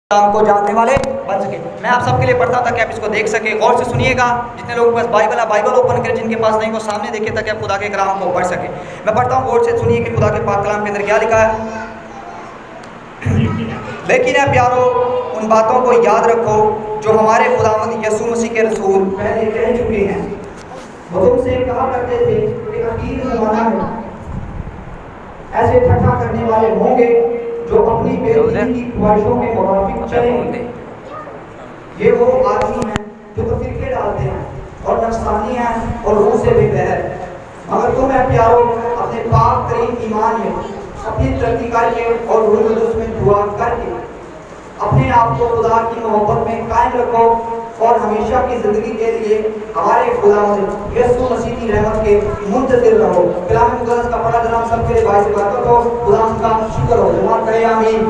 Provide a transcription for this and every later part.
इस्लाम को जानने वाले बन सके। मैं आप सबके लिए पढ़ता था कि आप इसको देख सके, गौर से सुनिएगा। जितने लोगों के पास बाइबल है बाइबल ओपन करें, जिनके पास नहीं वो सामने देखे ताकि आप खुदा के कलाम को पढ़ सके। मैं पढ़ता हूँ, गौर से सुनिए कि खुदा के पाक कलाम के अंदर क्या लिखा है। लेकिन है प्यारो, उन बातों को याद रखो जो हमारे खुदावंद यीशु मसीह के रसूल पहले कह चुके हैं। वो तुमसे कहा करते थे कि आखिरी ज़माना में ऐसे ठट्ठा करने वाले होंगे जो अपनी बेदीनी की ख्वाहिशों के मुताबिक चलेंगे। ये वो आदमी हैं जो तो फिरके डालते हैं और नफसानी हैं और रूह से बेबहर। मगर तुम है प्यारो, अपने पाक तरीन ईमान में अपनी तरक्की करके और रूह कुदस में दुआ करके अपने आप को खुदा की मोहब्बत में कायम रखो और हमेशा की ज़िंदगी के लिए हमारे खुदावंद यीशु मसीह की रहमत के मुंतज़िर रहो। कलाम मुक़द्दस का पढ़ा जनाब सबके लिए बाइस बरकत हो। खुदा का शुक्र हो। जमात कहे आमीन।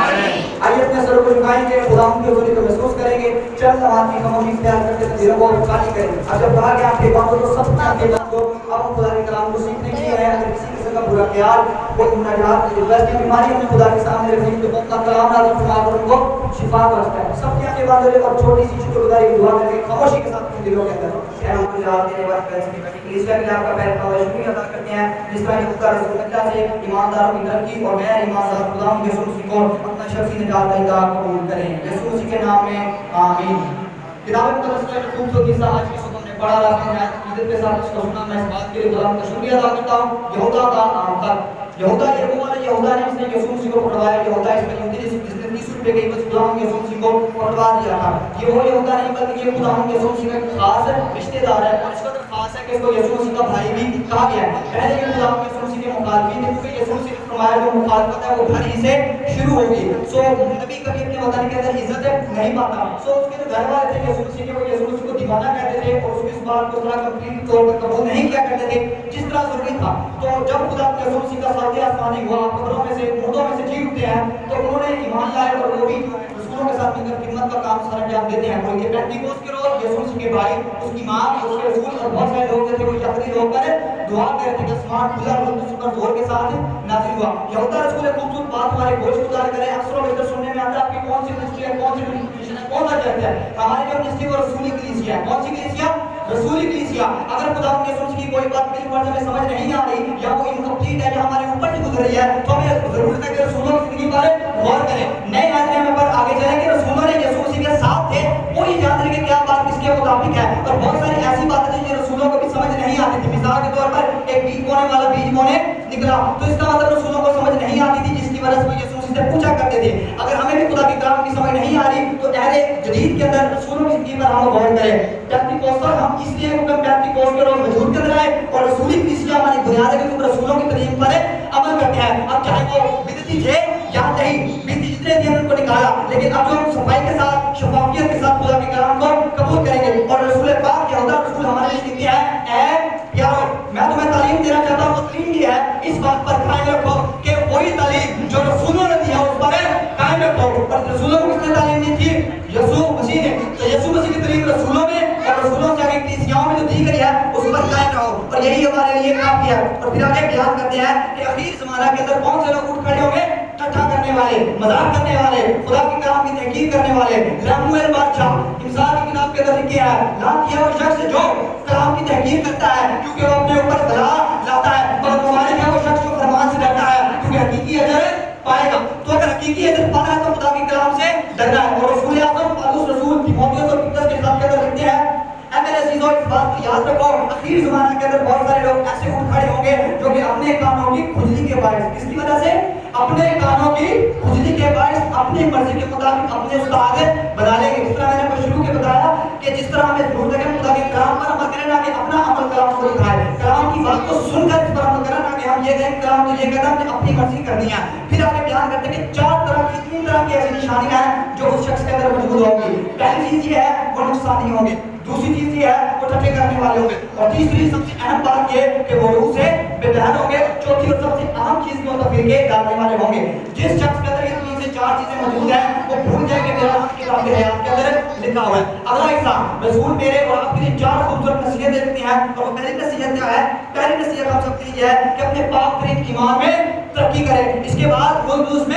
आइए अपने सरों को झुकाएंगे, खुदा की हुजूरी को महसूस करेंगे। चंद नमाज की खामोशी इख्तियार करके दिलों को खाली करें। अब जब कहा गया आपके बातों को सब आपके बात को अब हम खुदा के कलाम को सीखने के लिए है। अगर किसी किस्म का बुरा ख्याल कोई मुनाजात की बीमारी हमने खुदा के सामने रखी तो अपना कलाम नाज़िल फरमा कर उनको शिफा बख्शता है। सबके आगे बांध ले और छोटी सी शुक्रगुजारी की दुआ करके खामोशी के साथ अपने दिलों के अंदर हम गुजार देने वाले फैसले करने के लिए ईश्वर के आपका पहला और शुक्रिया अदा करते हैं। जिस तरह खुदा रसूल अल्लाह से ईमानदारों की तरक्की और गैर ईमानदार खुदा यीशु मसीह को अपना शख्सी निजात का कबूल करें। यीशु मसीह के नाम में आमीन। किताब मुक़द्दस में खूबसूरती से आज की सुबह हमने पढ़ा रहा है। इज्जत के साथ इसको सुना। मैं इस बात के लिए खुदा का शुक्रिया अदा करता हूँ। यहूदा का आखिर यहूदा ये वो वाला यहूदा नहीं जिसने यीशु मसीह को पकड़वाया। यहूदा इसमें यहूदी जिसने 30 रुपए की कीमत खुदा यीशु मसीह को पकड़वा दिया था। ये वो यहूदा नहीं बल्कि ये खुदा यीशु मसीह का खास रिश्तेदार है और इस कदर खास है कि इसको यीशु मसीह का भाई भी कहा गया है। पहले ये खुदा यीशु मसीह के मुखालिफिन थे क्योंकि यीशु मसीह ने फरमाया जो मुखालफत है वो घर ही से शुरू होगी। सो नबी कभी अपने वतन के अंदर इज्जत नहीं पाता। सो उसके जो घर वाले थे यीशु मसीह के, वो यीशु मसीह को दीवाना कहते थे और उसकी इस बात को थोड़ा कंप्लीट तौर पर कबूल नहीं किया करते थे जिस तरह जरूरी था। तो जब खुदा यीशु मसीह का साथ आसमानी हुआ, कब्रों में से मुर्दों में से जी उठते हैं, तो उन्होंने ईमान लाए और वो भी रसूलों के साथ मिलकर खिदमत का काम सर अंजाम देते हैं। तो ये पेंटिकोस्ट के रोज यीशु मसीह के भाई, उसकी मां, उसके रसूल और बहुत सारे लोग थे वो यहूदी होकर दुआ कर रहे थे कि आसमान खुला और सुपर जोर के साथ नाज़िल हुआ। यहूदा रसूल एक खूबसूरत बात हमारे गोश गुजार करें। अक्सर बेहतर सुनने में आता है आपकी कौन सी मिनिस्ट्री है, कौन सी मिशन है, कौन सा चर्च है। हमारी जो मिनिस्ट्री वो रसूली कलीसिया है। कौन सी कलीसिया? रसूली कलीसिया। अगर खुदा के यीशु की कोई बात मेरी वर्ड में समझ नहीं आ रही या वो इनकम्प्लीट है या हमारे ऊपर से गुजर रही है तो हमें जरूरत है कि रसूलों की जिंदगी पर गौर करें। नए आदमी में पर आगे चलेंगे। रसूलों ने यीशु मसीह के साथ थे, वो ये जान रहे कि क्या बात किसके मुताबिक है। और बहुत सारी ऐसी बातें थी जो रसूलों को भी समझ नहीं आती थी। मिसाल के तौर पर एक बीज बोने वाला बीज बोने निकला तो इसका मतलब रसूलों को समझ नहीं आती थी, जिसकी वजह से यीशु मसीह से पूछा करते थे। अगर हमें भी खुदा के कलाम की समझ नहीं आ रही तो अहले जदीद के अंदर रसूलों की जिंदगी पर हम गौर करें। पेंटिकोस्टल हम इसलिए पेंटिकोस्ट के रोज वजूद के अंदर आए और रसूली कलीसिया हमारी बुनियाद है कि तुम रसूलों की तालीम पर अमल करते हैं। अब चाहे वो बिदती थे या नहीं, बिदती जितने थे उनको निकाला, लेकिन अब जो हम सफाई के साथ शफाफियत के साथ खुदा के कलाम को कबूल करेंगे और रसूल पाक यहूदा रसूल हमारे लिए लिखते हैं ऐ यारो मैं तुम्हें तालीम देना चाहता हूं। तालीम ये है इस बात पर कायम रखो कि वही तालीम जो रसूलों ने दिया उस पर कायम रखो। और रसूलों को किसने तालीम दी थी? यीशु मसीह ने। तो यीशु मसीह की तालीम रसूलों में और रसूलों के आगे कलीसियाओं में जो दी गई है उस पर कायम रहो और यही हमारे लिए काफी है। और फिर आगे बयान करते हैं कि आखिर ज़माना के अंदर कौन से लोग उठ खड़े होंगे? ठट्ठा करने वाले, मजाक करने वाले, खुदा के कलाम की तहकीर करने वाले। लमूएल बादशाह इंसान की किताब के अंदर लिखा है लात यह वो शख्स जो कलाम की तहकीर करता है क्योंकि वो अपने ऊपर बला लाता है, पर मुबारक है वो शख्स जो फरमान से डरता है क्योंकि हकीकी अजर पाएगा। तो अगर हकीकी अजर पाना है तो खुदा के कलाम से डरना है। और रसूल आज़म पौलुस रसूल तीमुथियुस और पीतरस के किताब के अंदर लिखते हैं मेरे अजीजों इस बात को याद रखो आखिरी ज़माने के अंदर बहुत सारे लोग ऐसे उठ खड़े होंगे जो कि अपने कानों की खुजली के बायस, किसकी वजह से? अपने कानों की खुजली के बायस अपनी मर्जी के मुताबिक अपने उस्ताद बना लेंगे। जिस तरह मैंने शुरू के बताया कि जिस तरह हमें जरूरत है खुदा के कलाम पर अमल करें ना कि अपना अमल कलाम को दिखाए, कलाम की बात को सुनकर इस पर अमल करें ना कि हम ये कहें कलाम तो ये कहता है हमने अपनी मर्जी करनी है। फिर आगे बयान करते हैं कि तीन तरह की ऐसी निशानियां हैं जो उस शख्स के अंदर मौजूद होंगी। पहली चीज ये है वो नुकसानी होंगे, दूसरी चीज ये है वो ठट्ठे करने वाले होंगे और तीसरी सबसे अहम बात ये कि वो रूह से बेबहर होंगे। चौथी और सबसे अहम चीज को तो फिरके डालने वाले होंगे। जिस शख्स के अंदर ये 3 से 4 चीजें मौजूद हैं वो भूल जाए कि मेरा किताब हयात के अंदर लिखा हुआ है। अगला हिस्सा रसूल मेरे और आपके लिए 4 खूबसूरत नसीहतें देते हैं और वो पहली नसीहत क्या है? पहली नसीहत हम सबके लिए है कि अपने पाक तरीन ईमान में तरक्की करें। इसके बाद वो उसमें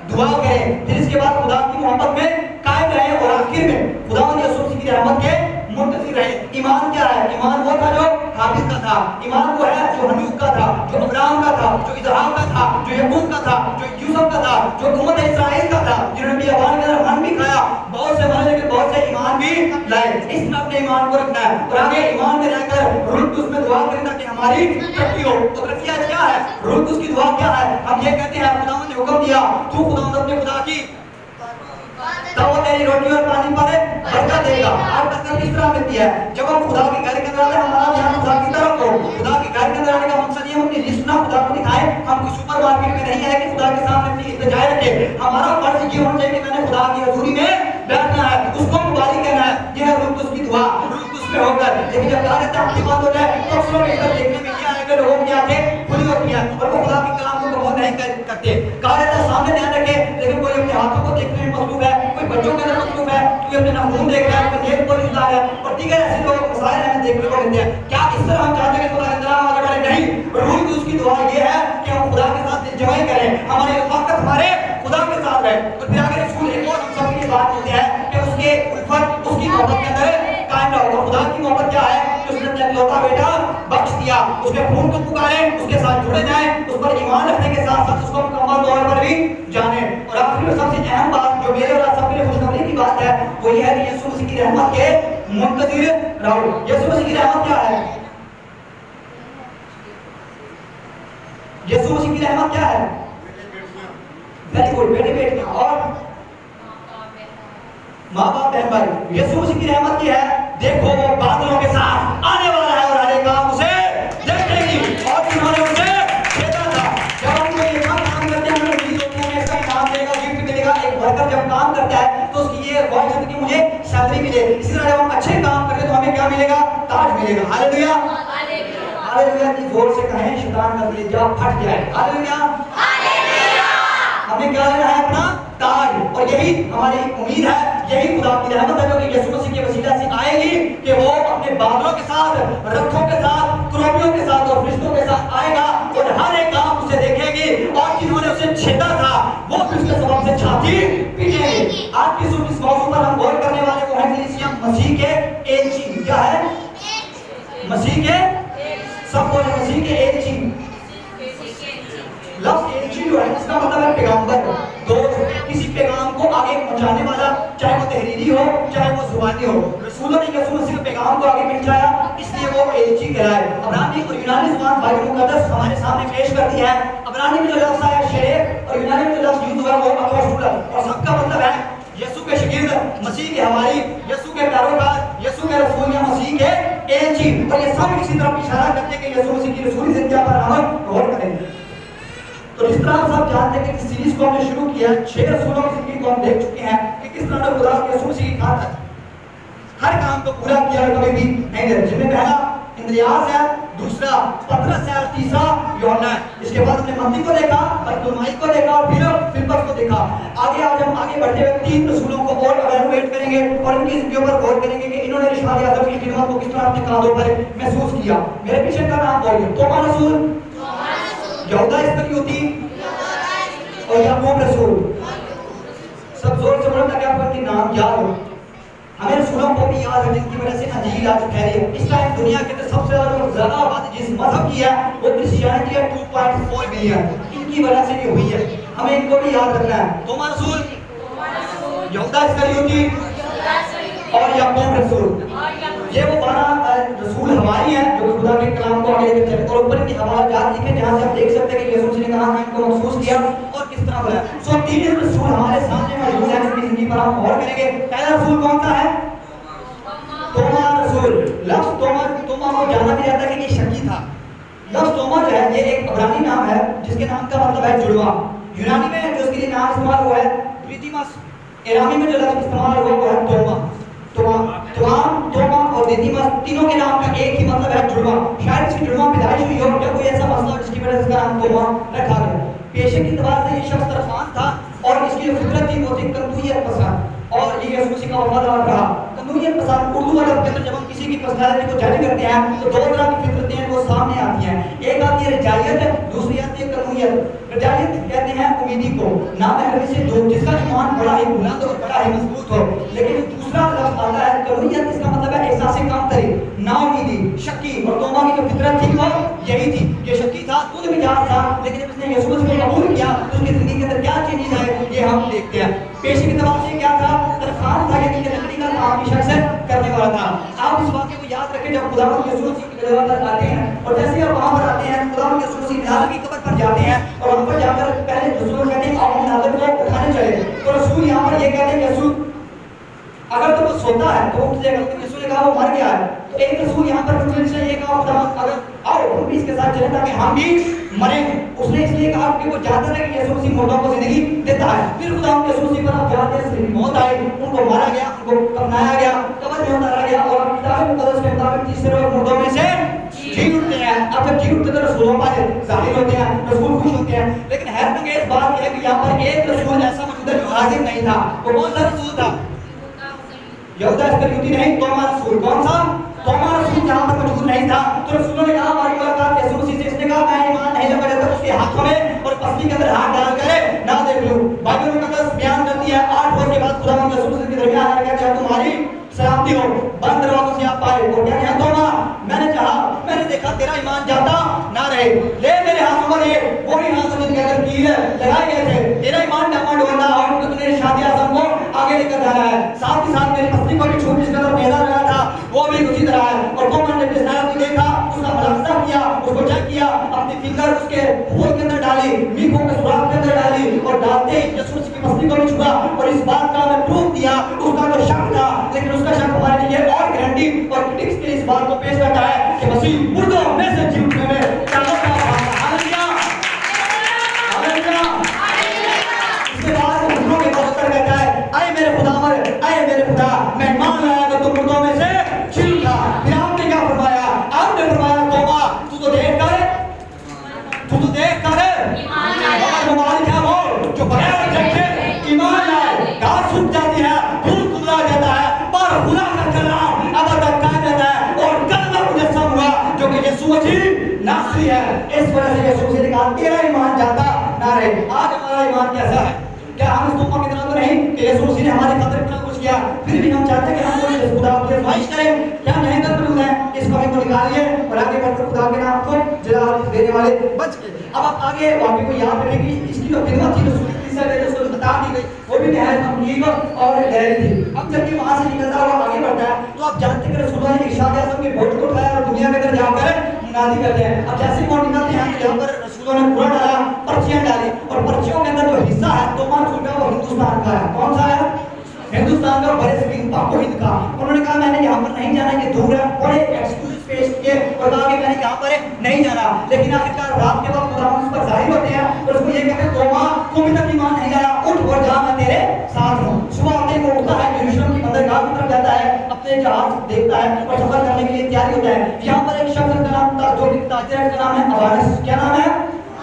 दुआ करें, फिर इसके बाद खुदा की मोहब्बत में कायम रहे और आखिर में खुदावंद यीशु मसीह की रहमत के मुंतज़िर रहे। ईमान क्या है? ईमान वो था जो हाबिल का था, ईमान वो है जो हनूक का था, जो अब्राहम का था, जो इसहाक का था, जो याकूब का था, जो यूसुफ का था, जो उम्मत इस्राइल का था, जिन्होंने बियाबान के अंदर मन भी खाया, बहुत से मरे लेकिन बहुत से ईमान भी लाए। इसमें अपने ईमान को रखना है और आगे ईमान में रहकर रूह उसमें दुआ करें ताकि हमारी तरक्की हो। तो तरक्की क्या है? रूह उसकी दुआ क्या है? हम ये कहते हैं खुदावंद ने हुक्म दिया, तू खुदावंद अपने खुदा की तो वो तेरी रोटी और पानी पर बरकत देगा। आज बरकत किस तरह मिलती है? जब हम खुदा के घर के अंदर आते हैं, हमारा ध्यान खुदा की तरफ हो। खुदा के घर के अंदर आने का मकसद ये है अपनी लिस्ट ना खुदा को दिखाएं। हम कोई सुपरमार्केट में नहीं है कि खुदा के सामने अपनी इल्तिजाएं रखें। हमारा फर्ज ये होना चाहिए कि मैंने खुदा की हजूरी में बैठना है, उसको मुबारक कहना है। ये है रूह उसकी दुआ, रूह उसमें होकर। लेकिन जब कहा जाता है आपकी बात हो जाए तो अक्सर इधर देखने में ये आएगा लोगों की आंखें खुली होती हैं और वो खुदा के कलाम को कबूल नहीं करते। कहा जाता है सामने ध्यान रखें, लेकिन कोई अपने हाथों को देखने में मसरूफ है, कोई बच्चों के अंदर मसरूफ है, कोई अपने नाखून देख रहा है, कोई नेल पॉलिश लगा रहा है और दीगर ऐसे लोग मसाइल हमें देखने को मिलते हैं। क्या इस तरह हम चाहते हैं कि खुदा के अंदर आगे बढ़े? नहीं। रूह की उसकी दुआ ये है कि हम खुदा के साथ दिलजमाई करें, हमारी रफ़ाकत हमारे खुदा के साथ रहे। और फिर आगे रसूल एक और हम सब के लिए बात करते हैं कि उसके उल्फत उसकी मोहब्बत के अंदर कायम रहो। खुदा की मोहब्बत क्या है? कि उसने अपना इकलौता बेटा बख्श दिया, उसके खून को पुकारें, उसके साथ जुड़े जाएं, उस पर ईमान रखने के साथ साथ उसको मुकम्मल तौर पर भी जाने। और आखिर में सबसे अहम बात जो मेरे और सबके लिए खुशखबरी की बात है वो ये है कि यीशु मसीह की रहमत के मुंतज़िर रहो। यीशु मसीह की रहमत क्या है? यीशु मसीह की रहमत क्या है? वेरी गुड, बेटे बेटियां और माँ बाप बहन भाई। यीशु मसीह की रहमत की है, देखो वो बादलों के साथ आने वाला है और हर एक काम उसे देखेगी। और जिन्होंने उसे भेजा था, जब हम कोई काम करते हैं हमें उम्मीद होती है हमें इसका इनाम मिलेगा, गिफ्ट मिलेगा। एक वर्कर जब काम करता है तो उसकी ये ख्वाहिश होती है कि मुझे सैलरी मिले। इसी तरह जब हम अच्छे काम करते हैं तो हमें क्या मिलेगा? ताज मिलेगा। Hallelujah, hallelujah. की जोर से कहें शैतान का कलेजा फट जाए। Hallelujah, hallelujah. हमें क्या लेना है? अपना ताज। और यही हमारी उम्मीद है, यही खुदा की रहमत है जो कि यीशु मसीह के वसीला से आएगी कि वो अपने बादलों के साथ, रथों के साथ, क्रूबियों के साथ और फरिश्तों के साथ आएगा और हर एक काम उसे देखेगी। और जिन्होंने उसे छेदा था वो भी उसके सबब से छाती पीटेंगे। आज की इस मौजू पर हम गौर करने वाले वो है कलीसिया मसीह के एलची। क्या है? मसीह के सब बोले मसीह के एलची। लफ्ज़ एलची जो है इसका मतलब है पैगंबर, दोस्त, किसी पैगाम को आगे पहुंचाने वाला, चाहे वो तहरीरी हो चाहे वो जुबानी हो। रसूलों ने यीशु मसीह के पैगाम को आगे पहुंचाया, इसलिए वो एलची कहलाए। अब्रानी और यूनानी जुबान बाइबल मुकद्दस हमारे सामने पेश करती है। अब्रानी में जो लफ्ज़ है शेख और यूनानी में जो लफ्ज़ यूज हुआ वो अपोस्टल, और सबका मतलब है यीशु के शागिर्द, मसीह के हवारी, यीशु के पैरोकार, यीशु के रसूल या मसीह के एलची। और ये सब किसी तरफ इशारा करते हैं कि यीशु मसीह की रसूली ज़िंदगी पर हम गौर करेंगे। तो इस तरह सब जानते हैं कि इस सीरीज को हमने शुरू किया, 6 रसूलों की जिंदगी को हम देख चुके हैं कि किस तरह से खुदा के यीशु मसीह की खातिर हर काम को पूरा किया और कभी भी नहीं डरे। जिनमें पहला इंद्रियास है, दूसरा पतरस है और तीसरा यूहन्ना है। इसके बाद हमने मत्ती को देखा, बरतुलमाई को देखा और फिर फिलिप्पस को देखा। आगे आज हम आगे बढ़ते हुए 3 रसूलों को और इवैल्यूएट करेंगे और इनकी जिंदगियों पर गौर करेंगे कि इन्होंने रिसाले आज़म की खिदमत को किस तरह अपने कांधों पर महसूस किया। मेरे पीछे का नाम बोलिए। तोमा रसूल, यहूदा इस्करियोती और याकूब रसूल। सब जोर से बोलो ताकि आपको इनके नाम याद हो। हमें रसूलों को भी याद है जिनकी वजह से अंजील आज फैली है। इस टाइम दुनिया के अंदर सबसे ज्यादा आबादी जिस मजहब की है वो क्रिश्चियनिटी है, 2.4 मिलियन। इनकी वजह से भी हुई है, हमें इनको भी याद रखना है। तोमा रसूल, यहूदा इस्करियोती और याकूब रसूल। ये वो 12 रसूल हमारी हैं जो खुदा के कलाम को आगे लेकर चले। और ऊपर की हवालात लिखे जहां से आप देख सकते हैं कि यीशु मसीह ने कहा इनको महसूस किया और किस तरह हुआ। सो 3 रसूल हमारे सामने मौजूद हैं जिनकी जिंदगी पर हम गौर करेंगे। पहला रसूल कौन सा है? तोमा रसूल। लफ्ज़ तोमा को जाना भी जाता है कि ये शकी था। लफ्ज़ तोमा जो है ये एक इब्रानी नाम है जिसके नाम का मतलब है जुड़वा। यूनानी में जो इसके लिए नाम इस्तेमाल हुआ है दिदिमस। इरानी में जो लफ्ज़ इस्तेमाल हुआ वो है तोमा। तोमा और दिदिमस तीनों के नाम का एक ही मतलब है जुड़वा। शायद इसकी जुड़वा पैदाइश हुई हो या कोई ऐसा मसला हो जिसकी वजह से इसका नाम तोमा रखा गया। पेशे की एतबार से ये शख्स तरफान था और इसकी जो फितरत थी वो थी कंदूयत पसंद और ये यीशु मसीह का वफादार रहा। कंदूयत पसंद उर्दू अरब के अंदर जब हम किसी की पर्सनालिटी को जारी करते हैं तो 2 तरह की फितरतें हैं वो सामने आती हैं। एक आती है रजायत, दूसरी आती है करूयत। रजायत कहते हैं उम्मीदी को, ना महरमी से जो जिसका ईमान बड़ा ही बुलंद और बड़ा ही मजबूत हो। लेकिन दूसरा लफ्ज आता है करूयत, इसका मतलब है एहसास कम तरी, ना उम्मीदी, शक्की। और तोमा की जो फितरत थी वो यही थी, ये शक्की था, खुद मिजाज था, लेकिन जब उसने यीशु मसीह को कबूल किया तो उसकी जिंदगी के अंदर क्या चेंजेस आए ये हम देखते हैं। पेशे के तबाव से क्या था, तरखान था, यानी कि लकड़ी का काम की शख्स करने वाला था। आप इस वाक्य को याद रखें जब खुदावंद यीशु मसीह की जगह पर आते हैं, और जैसे आप वहां पर आते हैं, खुदावंद यीशु मसीह नाज़र की कब्र पर जाते हैं, और वहां पर जाकर पहले रसूल कहते हैं आप नाज़र को उठाने चले, तो रसूल यहां पर ये कहते हैं यीशु अगर तो वो सोता है तो उठ जाएगा, लेकिन यीशु ने कहा वो मर गया है। तो एक रसूल यहाँ पर उसने ये कहा खुदावंद अगर आओ हम भी इसके साथ चले ताकि हम भी मरे। उसने इसलिए कहा कि वो जानता था कि यीशु मसीह मुर्दों को जिंदगी देता है। फिर खुदावंद यीशु मसीह पर आप जानते हैं मौत आई, उनको मारा गया, उनको कफनाया गया, कब्र में उतारा गया, और किताब मुकद्दस के मुताबिक तीसरे रोज मुर्दों में से जी उठते हैं। अब जब जी उठते तो रसूलों पर जाहिर होते हैं, रसूल खुश होते हैं। लेकिन हैरत अंगेज बात यह है कि यहाँ पर एक रसूल ऐसा मौजूद है जो हाजिर नहीं था। वो कौन सा रसूल था? यहूदा इस्करियोती नहीं, तोमा रसूल। कौन सा? तोमा रसूल यहाँ पर मौजूद नहीं था। तो रसूलों ने कहा हमारी मुलाकात यीशु मसीह से, इसने कहा मैं ईमान नहीं लाऊंगा जब तक उसके हाथों में और पसली के अंदर हाथ डाल कर ना देख लूं। बाइबल मुकद्दस बयान करती है 8 रोज के बाद खुदावंद यीशु मसीह के दरमियान आकर क्या तुम्हारी सलामती हो, बंद दरवाजों से आप पाए। और क्या कहा तोमा, मैंने चाहा, मैंने देखा तेरा ईमान जाता ना रहे, ले मेरे हाथों पर ये वही हाथ जिनके अंदर कील लगाए गए थे, तेरा ईमान डामाडोल ना हो, तो तूने शादी आजम को आगे लेकर जाना है। साथ ही साथ मेरी पत्नी को भी छूट जिसका अंदर मेला लगा था वो भी उसी तरह है। और तोमा ने जिस तरह देखा उसका मुलाकाजा किया, उसको चेक किया, अपनी फिंगर उसके होल के अंदर डाली, मीखों के सुराख के अंदर डाली, और डालते ही यीशु मसीह की पत्नी को भी छुआ। और इस बात का हमें प्रूफ दिया, उसका कोई शक था, लेकिन उसका शक हमारे लिए और गारंटी और क्रिटिक्स के लिए इस बात को पेश करता है कि मसीह मुर्दों में से जी उठने में ताकत का हालेलुया हालेलुया। इसके बाद वो मुर्दों के बाद उतर कहता है आए मेरे खुदावर, आए मेरे खुदा, मैं मान लाया कि तुम मुर्दों में से जी उठा। फिर आपने क्या फरमाया? आपने फरमाया तोबा तू तो देख कर ईमान क्या हो जो बगैर देखे ईमान लाए। घास सूख जाती है, फूल खुला जाता है, पर खुदा का कलाम अब तक कायम रहता है। और कलमा मुजस्सम हुआ जो कि यीशु मसीह नासरी है। इस वजह से यीशु मसीह ने कहा तेरा ईमान जाता ना रहे। आज हमारा ईमान कैसा है? क्या हम उस तोमा की तरह तो नहीं कि यीशु मसीह ने हमारी खातिर इतना कुछ किया, फिर भी हम चाहते हैं कि हम कोई खुदा की ख्वाहिश करें? क्या नहीं कर मौजूद है? इस कमी को निकालिए और आगे बढ़कर खुदा के नाम को जलाल देने वाले बच गए। अब आप आगे वाक्य को याद रखें कि इसकी जो खिदमत थी रसूल की तरह उसको बता दी गई, वो भी नहायत अमीर और गहरी थी। अब जब ये वहां से निकलता हुआ आगे बढ़ता है तो आप जानते हैं कि रसूल ने इरशाद आज़म के बोझ को उठाया और दुनिया के अंदर जाकर मुनादी करते हैं। अब जैसे वो निकलते हैं तो यहाँ पर रसूलों ने पूरा डाला, पर्चियां डाली, और पर्चियों के अंदर जो हिस्सा है तोमा रसूल का वो हिंदुस्तान का है। कौन सा है? हिंदुस्तान का, बड़े से पाको हिंद का। उन्होंने कहा मैंने यहाँ पर नहीं जाना, ये दूर है, बड़े एक्सक्यूज पेश किए और कहा कि मैंने यहाँ पर नहीं जाना। लेकिन आखिरकार रात के वक्त खुदा उस पर जाहिर होते हैं और उसको ये कहते हैं तोमा तू अभी तक ईमान नहीं लाया, उठ और जा, मैं तेरे साथ हूँ। सुबह आते ही वो उठता है, यरूशलेम की बंदरगाह की तरफ जाता है, अपने जहाज देखता है और सफर करने के लिए तैयारी होता है। यहाँ पर एक शख्स का नाम था जो ताजिर है, उसका नाम है अबानस। क्या नाम है?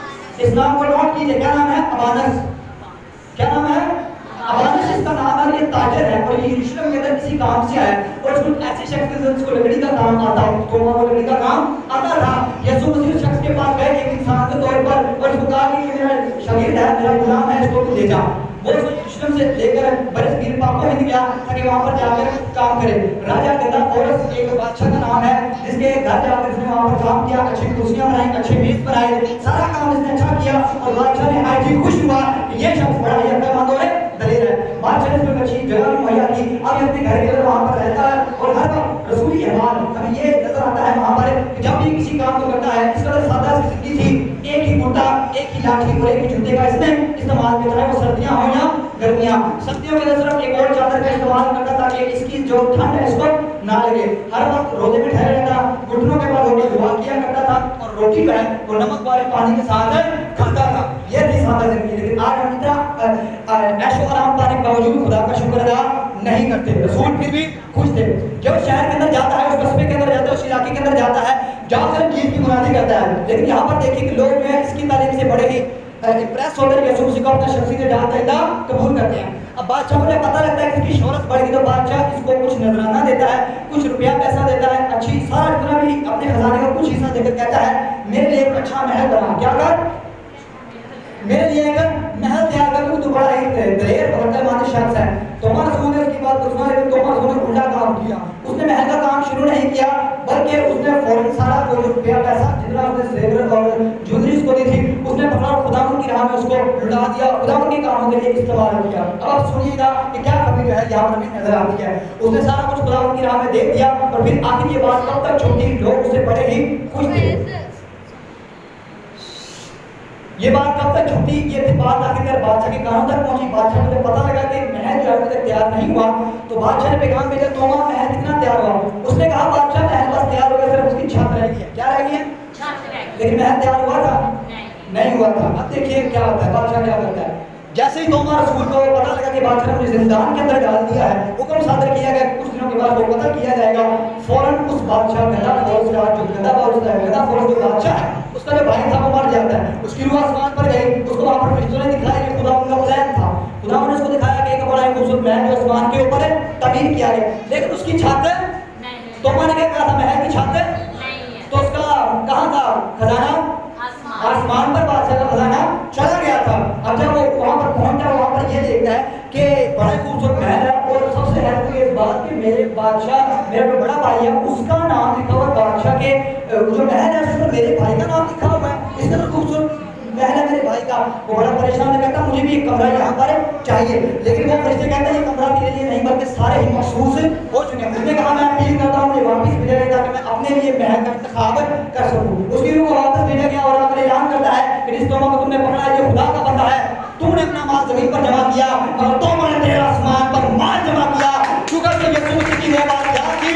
इस नाम को नोट कीजिए, क्या नाम है? अबानस। क्या नाम है? अबानस इसका नाम है। ये ताजिर है और ये यरूशलेम के अंदर किसी काम से आया और उसको ऐसे शख्स के जिसको लकड़ी का काम आता हो, तो वो लकड़ी का काम आता था। यीशु मसीह उस शख्स के पास गए एक इंसान के तौर पर और उसको कहा कि ये मेरा शागिर्द है, मेरा गुलाम है, इसको तू ले जा। वो यरूशलेम से लेकर बरसगीर पाको हिंद गया ताकि वहां पर जाकर काम करे। राजा गंदा औरत एक बादशाह का नाम है जिसके घर जाकर इसने वहां पर काम किया, अच्छी कुर्सियां बनाई, अच्छे मेज बनाए, सारा काम इसने अच्छा किया और बादशाह ने आज ही खुश हुआ कि ये शख्स बड़ा ही अक्लमंद और दलेर है। बादशाह ने इसको अच्छी जगह भी मुहैया की। अब ये अपने घर के अंदर वहां पर रहता है और हर वक्त रसूली अहवाल हमें ये नजर आता है वहां पर कि जब भी किसी काम को करता है, इस कदर सादा सी जिंदगी थी, एक ही कुर्ता, एक ही लाठी और एक ही जूते का इसने इस्तेमाल किया, चाहे वो सर्दियां हो या गर्मियां। सर्दियों के अंदर सिर्फ एक और चादर का इस्तेमाल करता ताकि इसकी जो ठंड है इसको ना लगे। हर वक्त रोजे में ठहरे रहता, घुटनों के बाद रोटी दुआ किया करता था और रोटी जो है वो नमक वाले पानी के साथ खाता था। ये थी सादा जिंदगी। लेकिन आज हम इतना ऐशो आराम पाने के बावजूद खुदा का शुक्र अदा नहीं करते। रसूल फिर भी खुश थे। जब शहर के अंदर जाता है, उस कस्बे के अंदर जाता है, उस इलाके के अंदर जाता है, जाकर गीत की मुनादी करता है। लेकिन यहाँ पर देखिए कि लोग जो है इसकी तालीम से बड़े ही इंप्रेस होकर यीशु मसीह को अपना शख्सियत डालता कबूल करते हैं। अब बादशाह को जब पता लगता है कि इसकी शोहरत बढ़ गई तो बादशाह इसको कुछ नजराना देता है कुछ रुपया पैसा देता है, अच्छी सारा जितना भी अपने खजाने का कुछ हिस्सा देकर कहता है मेरे लिए एक अच्छा महल बना। क्या कर, मेरे लिए अगर महल तैयार कर, तो बड़ा ही दलेर भगतमान शख्स है। तोमा रसूल ने उसकी बात सुना, लेकिन तोमा रसूल ने उल्टा काम किया। उसने महल का काम शुरू नहीं किया, बल्कि उसने फौरन सारा कोई रुपया पैसा जितना उसने जेवर और ज्वेलरी उसको दी थी, उसने पकड़ा खुदावंद की राह में उसको लुटा दिया, खुदावंद के कामों के लिए इस्तेमाल किया। अब आप सुनिएगा कि क्या कमी जो है यहाँ पर भी नजर आती है। उसने सारा कुछ खुदावंद की राह में दे दिया, और फिर आखिर ये बात कब तक छूटी, लोग उससे बड़े ही खुश थे। ये बात कब तक छूटी, ये बात आखिरकार बादशाह के कानों तक पहुंची। बादशाह को पता लगा कि महल जो अभी तक तैयार नहीं हुआ, तो बादशाह ने पैगाम भेजा, तोमा महल कितना तैयार हुआ? उसने कहा बादशाह महल बस तैयार हो गया, सिर्फ उसकी छत रह गई है। क्या रह गई है? लेकिन महल तैयार हुआ था? नहीं हुआ था। अब देखिए क्या होता है, बादशाह क्या करता है। जैसे ही तोमा रसूल को पता लगा कि बादशाह ने मुझे जिंदान के अंदर डाल दिया है, हुक्म सादर किया गया कुछ दिनों के बाद वो कत्ल किया जाएगा। फौरन उस बादशाह गदा फौज का जो गदा फौज जो बादशाह है, उसका जो भाई था वो मर जाता है। उसकी रूह आसमान पर गई, उसको वहां पर फरिश्तों ने दिखाया कि खुदा उनका प्लान था। खुदा ने उसको दिखाया कि एक बड़ा ही खूबसूरत महल जो आसमान के ऊपर है तमीर किया गया, लेकिन उसकी छत तोमा ने क्या कहा था, महल की छत नहीं, तो उसका कहां था खजाना? आसमान पर बादशाह का खजाना चला गया था। अब जब वो वहां पर पहुंचा, वहां पर ये देखता है कि बड़ा खूबसूरत महल है, और सबसे हैरानी इस बात कि मेरे बादशाह, मेरा जो बड़ा भाई है उसका नाम लिखा हुआ, बादशाह के जो महल है उस पर मेरे भाई का नाम लिखा हुआ है। इस तरह खूबसूरत महल है मेरे भाई का। वो बड़ा परेशान है, कहता मुझे भी एक कमरा यहाँ पर चाहिए, लेकिन वो फरिश्ते कहते हैं ये कमरा मेरे लिए नहीं बल्कि सारे ही मखसूस हो चुके हैं। उसने कहा मैं अपील करता हूँ मुझे वापस भेजा जाए ताकि मैं अपने लिए महल का इंतखाब कर सकूँ। उसकी रूह को वापस भेजा गया, और आकर ऐलान करता है कि इस तोमा को तुमने पकड़ा, ये खुदा का बंदा है, तुमने अपना माल जमीन पर जमा किया और तोमा ने तेरा आसमान पर माल जमा किया। शुक्र से यीशु मसीह की यह बात याद की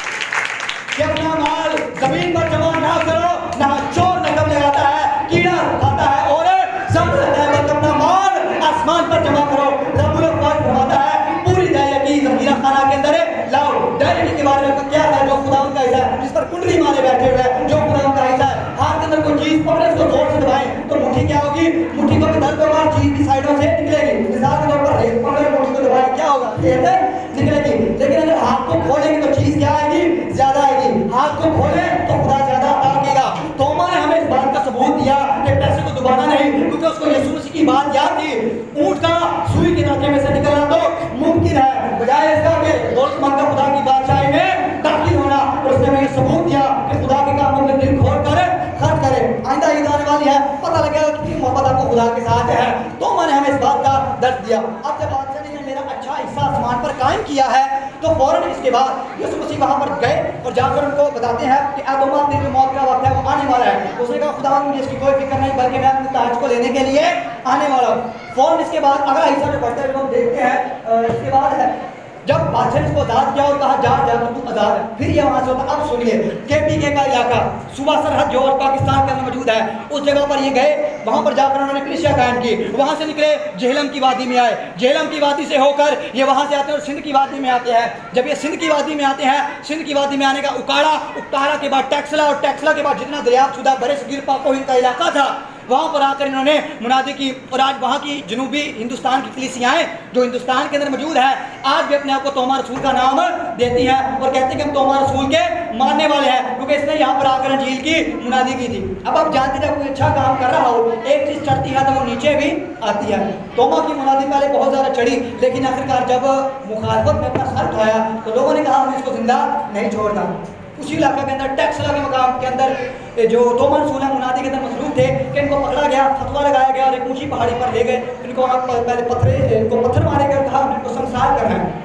कि अपना माल जमीन पर जमा ना करो, ना चोर नकब लगाता है, कीड़ा खाता है और सब रहता है, बल्कि अपना माल आसमान पर जमा करो। रब्बुल अफ़वाज फरमाता है पूरी दायरा की ज़ख़ीरा खाना के अंदर लाओ। दायरे के बारे में क्या है? जो खुदावंद का हिस्सा है, जिस पर कुंडली मारे बैठे हुए हैं, जो खुदावंद का हिस्सा है। हाथ के अंदर कोई चीज पकड़े, उसको जोर से दबाएं तो मुट्ठी क्या होगी? मुट्ठी को इधर को बाहर चीज भी साइडों से निकलेगी। मिसाल के तौर पर रेत पकड़े, मुट्ठी को दबाएं, क्या होगा? रेत निकलेगी। लेकिन अगर हाथ को खोलेंगे तो चीज क्या आएगी? ज्यादा आएगी। हाथ को खोले तो खुदा ज्यादा अता करेगा। तोमा ने हमें इस बात का सबूत दिया कि पैसे को दबाना नहीं, क्योंकि उसको यीशु मसीह की बात याद थी, ऊंट का सुई के नाके में से निकलना तो मुमकिन है, बजाय इसका कि दौलतमंद का खुदा की बादशाही में दाखिल होना। और उसने हमें सबूत दिया कि खुदा के कामों में दिल खोल कर खर्च करें। आइंदा ईद आने वाली है, पता लगेगा कितनी मोहब्बत आपको खुदा के साथ है। तो मैंने हमें इस बात का दर्द दिया। अब जब बादशाह ने मेरा अच्छा हिस्सा आसमान पर कायम किया है, तो फौरन इसके बाद यीशु मसीह वहां पर गए और जाकर उनको बताते हैं कि तोमा तेरी मौत का वक्त है, वो आने वाला है। उसने कहा खुदा मुझे इसकी कोई फिक्र नहीं, बल्कि मैं अपने ताज को लेने के लिए आने वाला हूँ। फौरन इसके बाद अगला हिस्सा जो बढ़ता है हम देखते हैं, इसके बाद है जब बादशाह ने इसको आजाद किया और कहा जा जाकर तू आजाद है। फिर ये वहां से होता। अब सुनिए, KPK का इलाका सूबा सरहद जो और पाकिस्तान के अंदर मौजूद है, उस जगह पर ये गए, वहां पर जाकर उन्होंने कलीसिया कायम की। वहां से निकले झेलम की वादी में आए, झेलम की वादी से होकर ये वहां से आते हैं और सिंध की वादी में आते हैं। जब ये सिंध की वादी में आते हैं, सिंध की वादी में आने का उकाड़ा के बाद टैक्सला, और टैक्सला के बाद जितना दरियाफ्तशुदा बरसगीर पाको का इलाका था, वहां पर आकर इन्होंने मुनादी की। और आज वहां की जनूबी हिंदुस्तान की कलीसियाएं जो हिंदुस्तान के अंदर मौजूद है, आज भी अपने आप को तोमा रसूल का नाम देती हैं और कहते हैं कि हम तोमा रसूल के मानने वाले हैं, क्योंकि इसने यहाँ पर आकर अंजील की मुनादी की थी। अब आप जानते जब कोई अच्छा काम कर रहा हो, एक चीज चढ़ती है तो वो नीचे भी आती है। तोमा की मुनादी पहले बहुत ज्यादा चढ़ी, लेकिन आखिरकार जब मुखालफत में अपना सर उठाया तो लोगों ने कहा हम इसको जिंदा नहीं छोड़ना। उसी इलाके के अंदर टैक्सला के मकाम के अंदर जो तोमा रसूल मुनादी के अंदर मसरूफ थे कि इनको पकड़ा गया, फतवा लगाया गया और एक ऊंची पहाड़ी पर ले गए। इनको वहाँ पहले इनको पत्थर मारे गए, कहा इनको संसार करना है।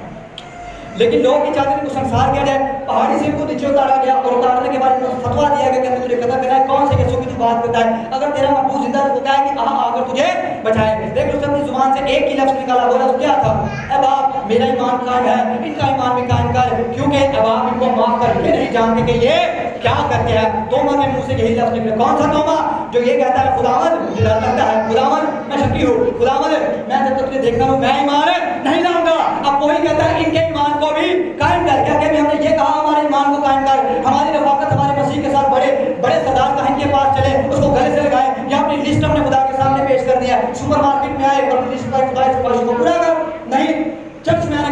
लेकिन लोग की चाहते इनको संसार किया जाए। पहाड़ी से इनको नीचे उतारा गया और उतारने के बाद इनको फतवा दिया गया कि हमें तुझे कतल करना है। कौन से यीशु की तू बात करता है? अगर तेरा महबूब जिंदा तो क्या है कि आकर तुझे बचाए। लेकिन उसने अपनी जुबान से एक ही लफ्ज निकाला, बोला क्या था? अब आप मेरा ईमान कायम है, इनका ईमान भी कायम कर, क्योंकि अब आप इनको माफ करके नहीं जानते कि ये क्या करते हैं। तोमा के मुंह से यही लफ्ज निकले। कौन सा तोमा? जो ये कहता है खुदावंद मुझे डर लगता है, खुदावंद मैं शक्की हूँ, खुदावंद मैं जब तक तुझे देखता हूँ मैं ईमान नहीं लाऊंगा। अब वही कहता है इनके ईमान को भी कायम कर। क्या कि हमने ये कहा हमारे ईमान को कायम कर, हमारी रफाकत हमारे मसीह के साथ बड़े बड़े सरदार कहीं के पास चले, उसको गले से लगाए, या अपनी लिस्ट हमने खुदा के सामने पेश कर दिया। सुपरमार्केट में आए और लिस्ट पर खुदा की ख्वाहिश को पूरा कर। नहीं, चर्च में आने का मकसद यही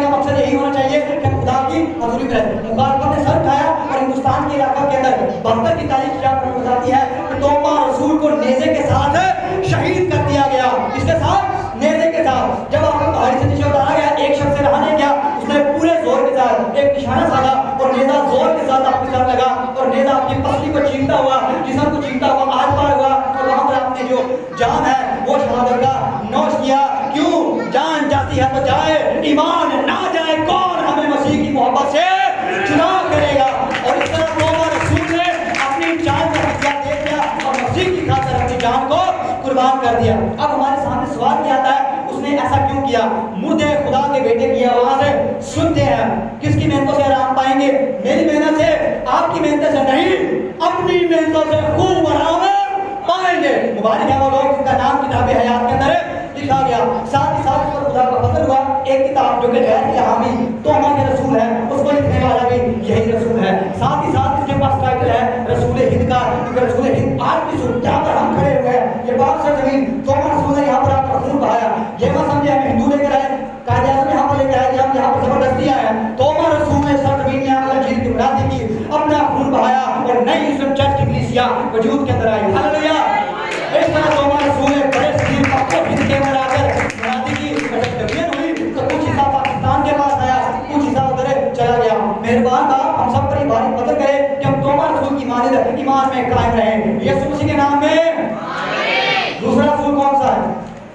नहीं होना चाहिए कि हम खुदा की हजूरी में रहें। मुखालिफत ने सर उठाया और हिंदुस्तान के इलाका के अंदर 72 की तारीख क्या बताती है कि तोमा रसूल को नेज़े के साथ शहीद कर दिया गया। इसके साथ नेज़े के साथ जब आपको पहाड़ी से नीचे उतारा गया, एक शख्स से रहा नहीं गया, उसने पूरे जोर के साथ एक निशाना साधा और नेज़ा जोर के साथ आपके साथ लगा और नेज़ा आपकी पसली को चीरता हुआ, जिस्म को चीरता हुआ आर पार हुआ और वहां पर आपने जो जान है वो शहादत का नौश किया। क्यों? जान जाती है तो जाए, ईमान ना जाए कौन हमें मसीह की मोहब्बत से जुदा करेगा। और इस तरह तोमा रसूल ने अपनी जान का हथियार दे दिया और मसीह की खातिर अपनी जान को कुर्बान कर दिया। अब हमारे सामने सवाल क्या आता है, उसने ऐसा क्यों किया? मुर्दे खुदा के बेटे की आवाज सुनते हैं। किसकी मेहनतों से आराम पाएंगे? मेरी मेहनत से, आपकी मेहनत से नहीं, अपनी मेहनतों से खूब आराम पाएंगे। मुबारक है वो लोग जिनका नाम किताब हयात के अंदर लिखा गया। साथ ही साथ पर खुदा का फजल हुआ, एक किताब जो कि गैर की हामी तोमा के रसूल है, उसको लिखने वाला भी यही रसूल है। साथ ही साथ इसके पास टाइटल है रसूल हिंद का, क्योंकि रसूल हिंद आज भी जहाँ पर हम खड़े हुए हैं, ये पाक से जमीन तोमा रसूल ने यहाँ पर आकर खून बहाया। ये मत समझे हम हिंदू लेकर आए, कायदे आज़म यहाँ पर लेकर आए, हम यहाँ पर जबरदस्ती आए हैं। तोमा रसूल ने सरजमीन में आकर झील की मुरादी की, अपना खून बहाया और नई इस्लाम चर्च की कलीसिया वजूद के अंदर आई। हालेलुया। इस तरह तोमा रसूल ने बड़े शरीर का हिंद के अंदर आकर मुरादी की जब हुई तो कुछ हिस्सा पाकिस्तान के पास आया, कुछ हिस्सा उधर चला गया। मेहरबान बाप हम सब पर बारी पता करे कि हम तोमा रसूल की मानद ईमान में कायम रहें, यीशु मसीह के नाम में। दूसरा रसूल कौन सा है?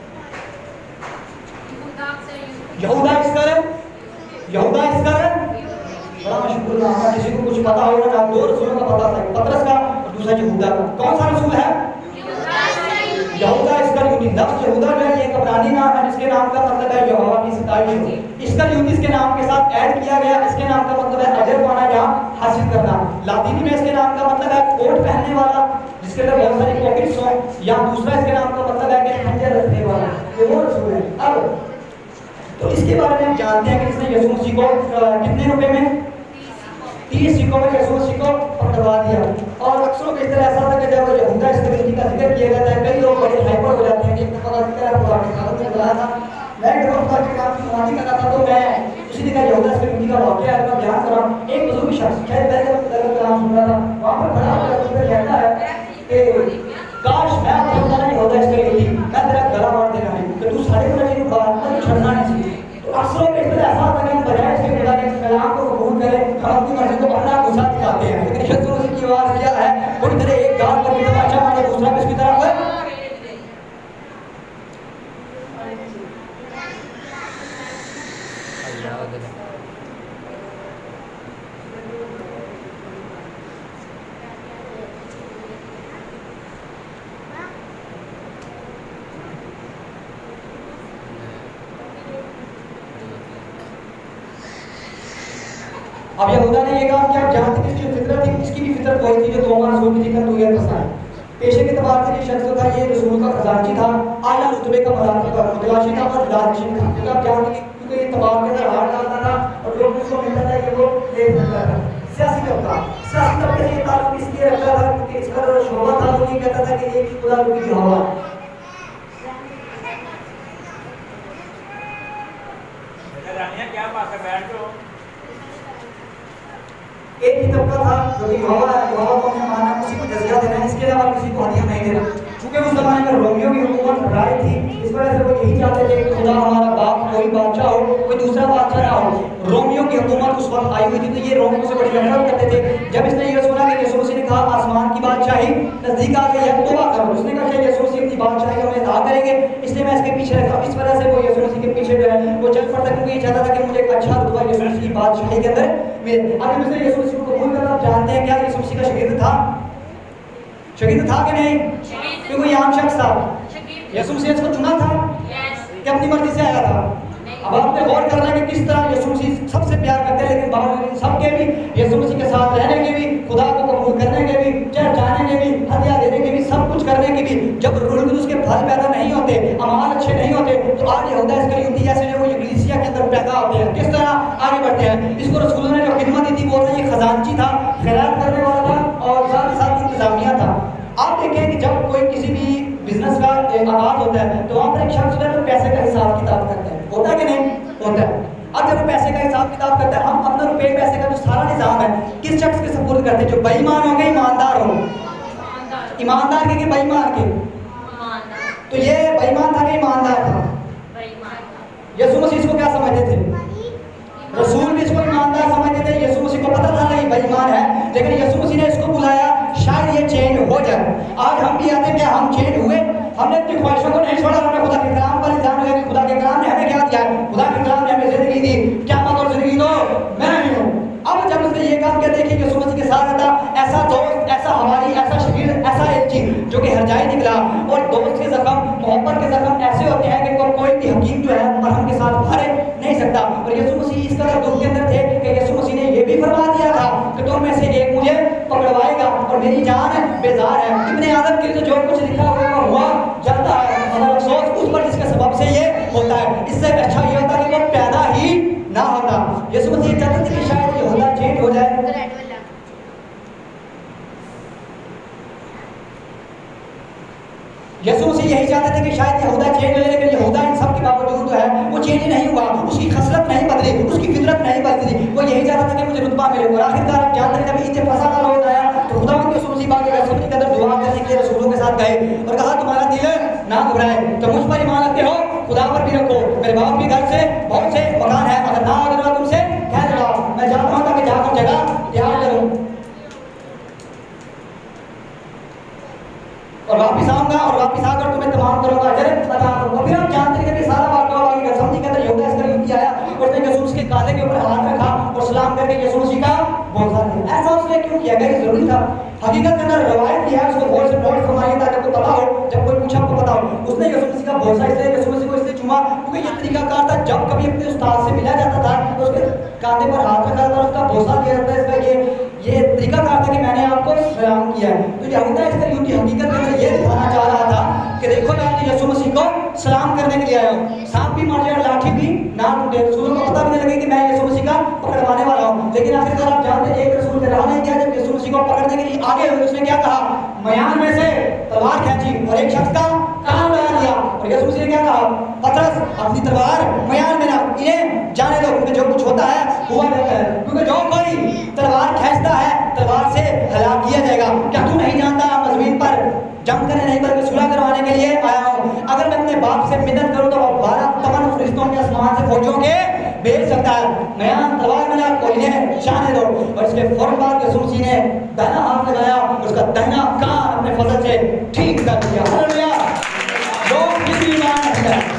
यहूदा इस्करियोती। यहूदा इस्करियोती बड़ा मशहूर नाम है, किसी को कुछ पता होगा ना? दो रसूलों का पता था, पतरस का और दूसरा यहूदा का। कौन सा रसूल है? यहूदा इस्करियोती। लफ्ज़ यहूदा जो है ये एक इब्रानी नाम है जिसके नाम का मतलब है यहोवा की सताइश। इस्करियोती इसके नाम के साथ ऐड किया गया, इसके नाम का मतलब है अजर पाना या हासिल करना। लातीनी में इसके नाम का मतलब है कोट पहनने वाला जिसके अंदर बहुत सारी पॉकेट्स हो, या दूसरा इसके नाम का मतलब है कि खंजर रखने वाला, ये वो रसूल है। अब तो इसके बारे में हम जानते हैं कि इसने यीशु मसीह को कितने रुपए में? 30 सिक्कों में यीशु मसीह को पकड़वा दिया। और अक्सर इस तरह ऐसा था कि जब यहूदा इस्करियोती का जिक्र किया जाता है, कई लोग बड़े हाइपर हो जाते हैं कि पता चला खुदा के खाते में बुलाया था, मैं एक दफा खुदा के काम की सुनाई कर रहा था, तो मैं उसी दिन यहूदा इस्करियोती का वाकया मैं बयान कर रहा हूं। एक बुजुर्ग शख्स शायद पहले कलाम सुन रहा था, वहां पर खड़ा होकर कहता है कि काश मैं आपको पता नहीं यहूदा इस्करियोती, मैं तेरा गला मार देना है कि तू सारे को नहीं बात पर छड़ना नहीं चाहिए। तो अक्सर में इस तरह ऐसा होता है कि हम बजाय इसके खुदा के कलाम को कबूल करें, हम अपनी मर्जी को अपना गुस्सा दिखाते हैं। लेकिन यीशु मसीह की आवाज क्या है? कोई तरह एक गाल पर भी तमाचा मारे, दूसरा भी इसकी तरफ है। अब यहूदा ने ये कहा कि आप जानते हैं इसकी फितरत थी, इसकी भी फितरत वही थी जो तोमा रसूल की जिक्र हुई है दस्तान। पेशे के तबार से ये शख्स था, ये रसूल का खजांची था, आला रुतबे का मुतलाशी था और लालची था। क्योंकि आप जानते हैं क्योंकि ये तबार के अंदर हाथ डालता था और जो उसको मिलता था कि वो ले सकता था। सियासी तबका से ये ताल्लुक इसलिए रखता था क्योंकि इसका शोभा था, वो ये कहता था कि ये खुदा की हवा क्या बात है, बैठ जाओ। एक ही तबका था जो कि यहोवा को हमने माना, उसी को जज़िया देना, इसके अलावा किसी को हदिया नहीं देना। क्योंकि उस ज़माने में रोमियो की हुकूमत राय थी, इस वजह से वो यही चाहते थे कि खुदा हमारा बाप कोई बादशाह हो, कोई दूसरा बादशाह ना हो। रोमियो की हुकूमत उस वक्त आई हुई थी, तो ये रोमियो से बड़ी नफरत करते थे। जब इसने ये सुना कि यीशु मसीह ने कहा आसमान की बादशाही नजदीक आ गई है, तौबा करो, उसने कहा कि यीशु मसीह अपनी बादशाही को अदा करेंगे, इसलिए मैं इसके पीछे रहता हूं। इस वजह से वो यीशु मसीह के पीछे जो है वो चल पड़ता, क्योंकि ये चाहता था कि मुझे एक अच्छा रुतबा यीशु मसीह की बादशाही के अंदर मिले। अब इसने यीशु मसीह को कबूल करना, जानते हैं क्या यीशु मसीह का शागिर्द था? शागिर्द था कि नहीं? क्योंकि कोई आम शख्स था, यीशु मसीह इसको चुना था कि अपनी मर्जी से आया था। अब आपने गौर करना है कि किस तरह यीशु मसीह सबसे प्यार करते हैं, लेकिन बावजूद सबके भी यीशु मसीह के साथ रहने के भी, खुदा को कबूल करने के भी, चर्च जाने के भी, हदिया देने के भी, सब कुछ करने के भी, जब रूह कुदूस के फल पैदा नहीं होते, अमाल अच्छे नहीं होते, तो आज यहूदा इस्करियोती जैसे जो वो कलीसिया के अंदर पैदा होते हैं, किस तरह आगे बढ़ते हैं। इसको रसूलों ने जो खिदमत दी थी वो था, ये खजांची था, खैरात करने वाला था और साथ ही साथ इंतजामिया था। आप देखें कि जब कोई किसी भी बिजनेस का आगाज होता है तो वहाँ पर एक शख्स जो पैसे का हिसाब किताब करता है, होता है कि नहीं? होता है। अब जब वो पैसे का हिसाब किताब करता है। हम अपना रुपए पैसे का जो सारा निजाम है किस शख्स के सपुर्द करते हैं? जो बेईमान होंगे, ईमानदार हो, ईमानदार के बेईमान के? तो ये बेईमान था कि ईमानदार था? यीशु मसीह इसको क्या समझते थे? रसूल भी इसको ईमानदार समझते थे। यीशु मसीह को पता था कि बेईमान है, लेकिन यीशु मसीह ने इसको बुलाया शायद ये चेंज हो जाए। आज हम भी आते हैं, क्या हम चेंज हुए? हमने अपनी ख्वाहिशों को नहीं छोड़ा, हमने खुदा के कलाम पर इंसान हो गया कि खुदा के कलाम ने हमें क्या दिया है? खुदा के कलाम ने हमें जिंदगी दी, क्या मत और जिंदगी दो मैं ही हूँ। अब जब उसने ये काम किया, देखिए यीशु मसीह के साथ था ऐसा दोस्त, ऐसा हमारी, ऐसा शरीर, ऐसा एक चीज जो कि हरजाई निकला। और दोस्त के जख्म, मोहब्बत के जख्म ऐसे होते हैं कि कोई भी हकीम जो है मरहम के साथ भरे नहीं सकता। और यीशु मसीह इस कदर दुख के अंदर थे कि यीशु मसीह ने ये भी फरमा दिया था कि तुम में से एक मुझे पकड़वाएगा और मेरी जान बेजार है। इब्ने आदम के लिए जो कुछ लिखा हुआ जाता है, मगर अफसोस उस पर जिसके सबब से ये होता है। इससे अच्छा ये होता कि वो पैदा ही ना होता। यीशु मसीह चाहते थे कि शायद यहूदा चेंज हो जाए। यीशु मसीह यही चाहते थे कि शायद यहूदा चेंज हो जाए, लेकिन यहूदा इन सब के बावजूद जो है वो चेंज नहीं हुआ, उसकी खसलत नहीं बदली, उसकी फितरत नहीं बदली। वो यही चाहता था कि मुझे रुतबा मिले। और आखिरकार आप जानते हैं जब ईद फसह का रोज आया तो खुदावंद यीशु मसीह बाकी रसूल के अंदर दुआ करने के लिए रसूलों के साथ गए और कहा तुम्हारा दिल ना घबराए, तो मुझ पर ईमान रखते हो, खुदा पर भी रखो। मेरे बाप के घर से बहुत से मकान है, अगर ना अगर तुमसे कह दो मैं जाता हूँ ताकि जाकर जगह तैयार करूँ और वापिस आऊंगा और वापिस आकर तुम्हें तमाम करूंगा, अजर अता करूंगा। फिर हम जानते हैं कि सारा वाकया बाकी समझी के अंदर यहूदा इस्करियोती आया और उसने यीशु के कांधे के ऊपर हाथ रखा और सलाम करके यीशु मसीह का बोझा दिया। ऐसा उसने क्यों किया? क्या जरूरी था? हकीकत के अंदर रवायत की है, उसको गौर से नोट फरमाइए ताकि आपको पता हो, जब कोई पूछा आपको पता हो। उसने यीशु मसीह का बोझा इसलिए यीशु मसीह को इसलिए चूमा क्योंकि ये तरीकाकार था, जब कभी अपने उस्ताद से मिला जाता था तो उसके कांधे पर हाथ रखा था और उसका बोझा दिया जाता है। इसका ये तरीकाकार था कि मैंने आपको सलाम किया है। तो यहूदा इस्करियोती हकीकत के अंदर ये दिखाना चाह रहा था कि देखो मैं यीशु मसीह को सलाम करने के लिए आया हूँ। सांप भी मर जाए, लाठी भी ना टूटे, रसूलों को पता भी नहीं लगे कि मैं यीशु मसीह का पकड़वाने वाला हूँ। लेकिन आखिरकार आप जानते हैं एक रसूल ने रहा नहीं किया, जब यीशु मसीह को पकड़ने के लिए आगे हुए उसने क्या कहा? मयान में से तलवार खींची और एक शख्स का कान उड़ा दिया। और यीशु मसीह ने क्या कहा? पतरस अपनी तलवार मयान में ना, इन्हें जाने दो, क्योंकि जो कुछ होता है हुआ रहता है, क्योंकि जो कोई तलवार खींचता है तलवार से हलाक किया जाएगा। क्या तू नहीं जानता मैं जमीन पर जंग करने नहीं बल्कि सुलह करवाने के लिए आया हूँ? अगर मैं अपने बाप से मिन्नत करूँ तो वो 12 तमन फरिश्तों के आसमान से फौजों के भेज सकता है। मयान तलवार मिला को इन्हें जाने दो। और इसके फौरन बाद यीशु मसीह ने दाहिना हाथ लगाया, उसका दाहिना कान अपने फजल से ठीक कर दिया। हालेलुया। लोग फिर भी ईमान नहीं लाए,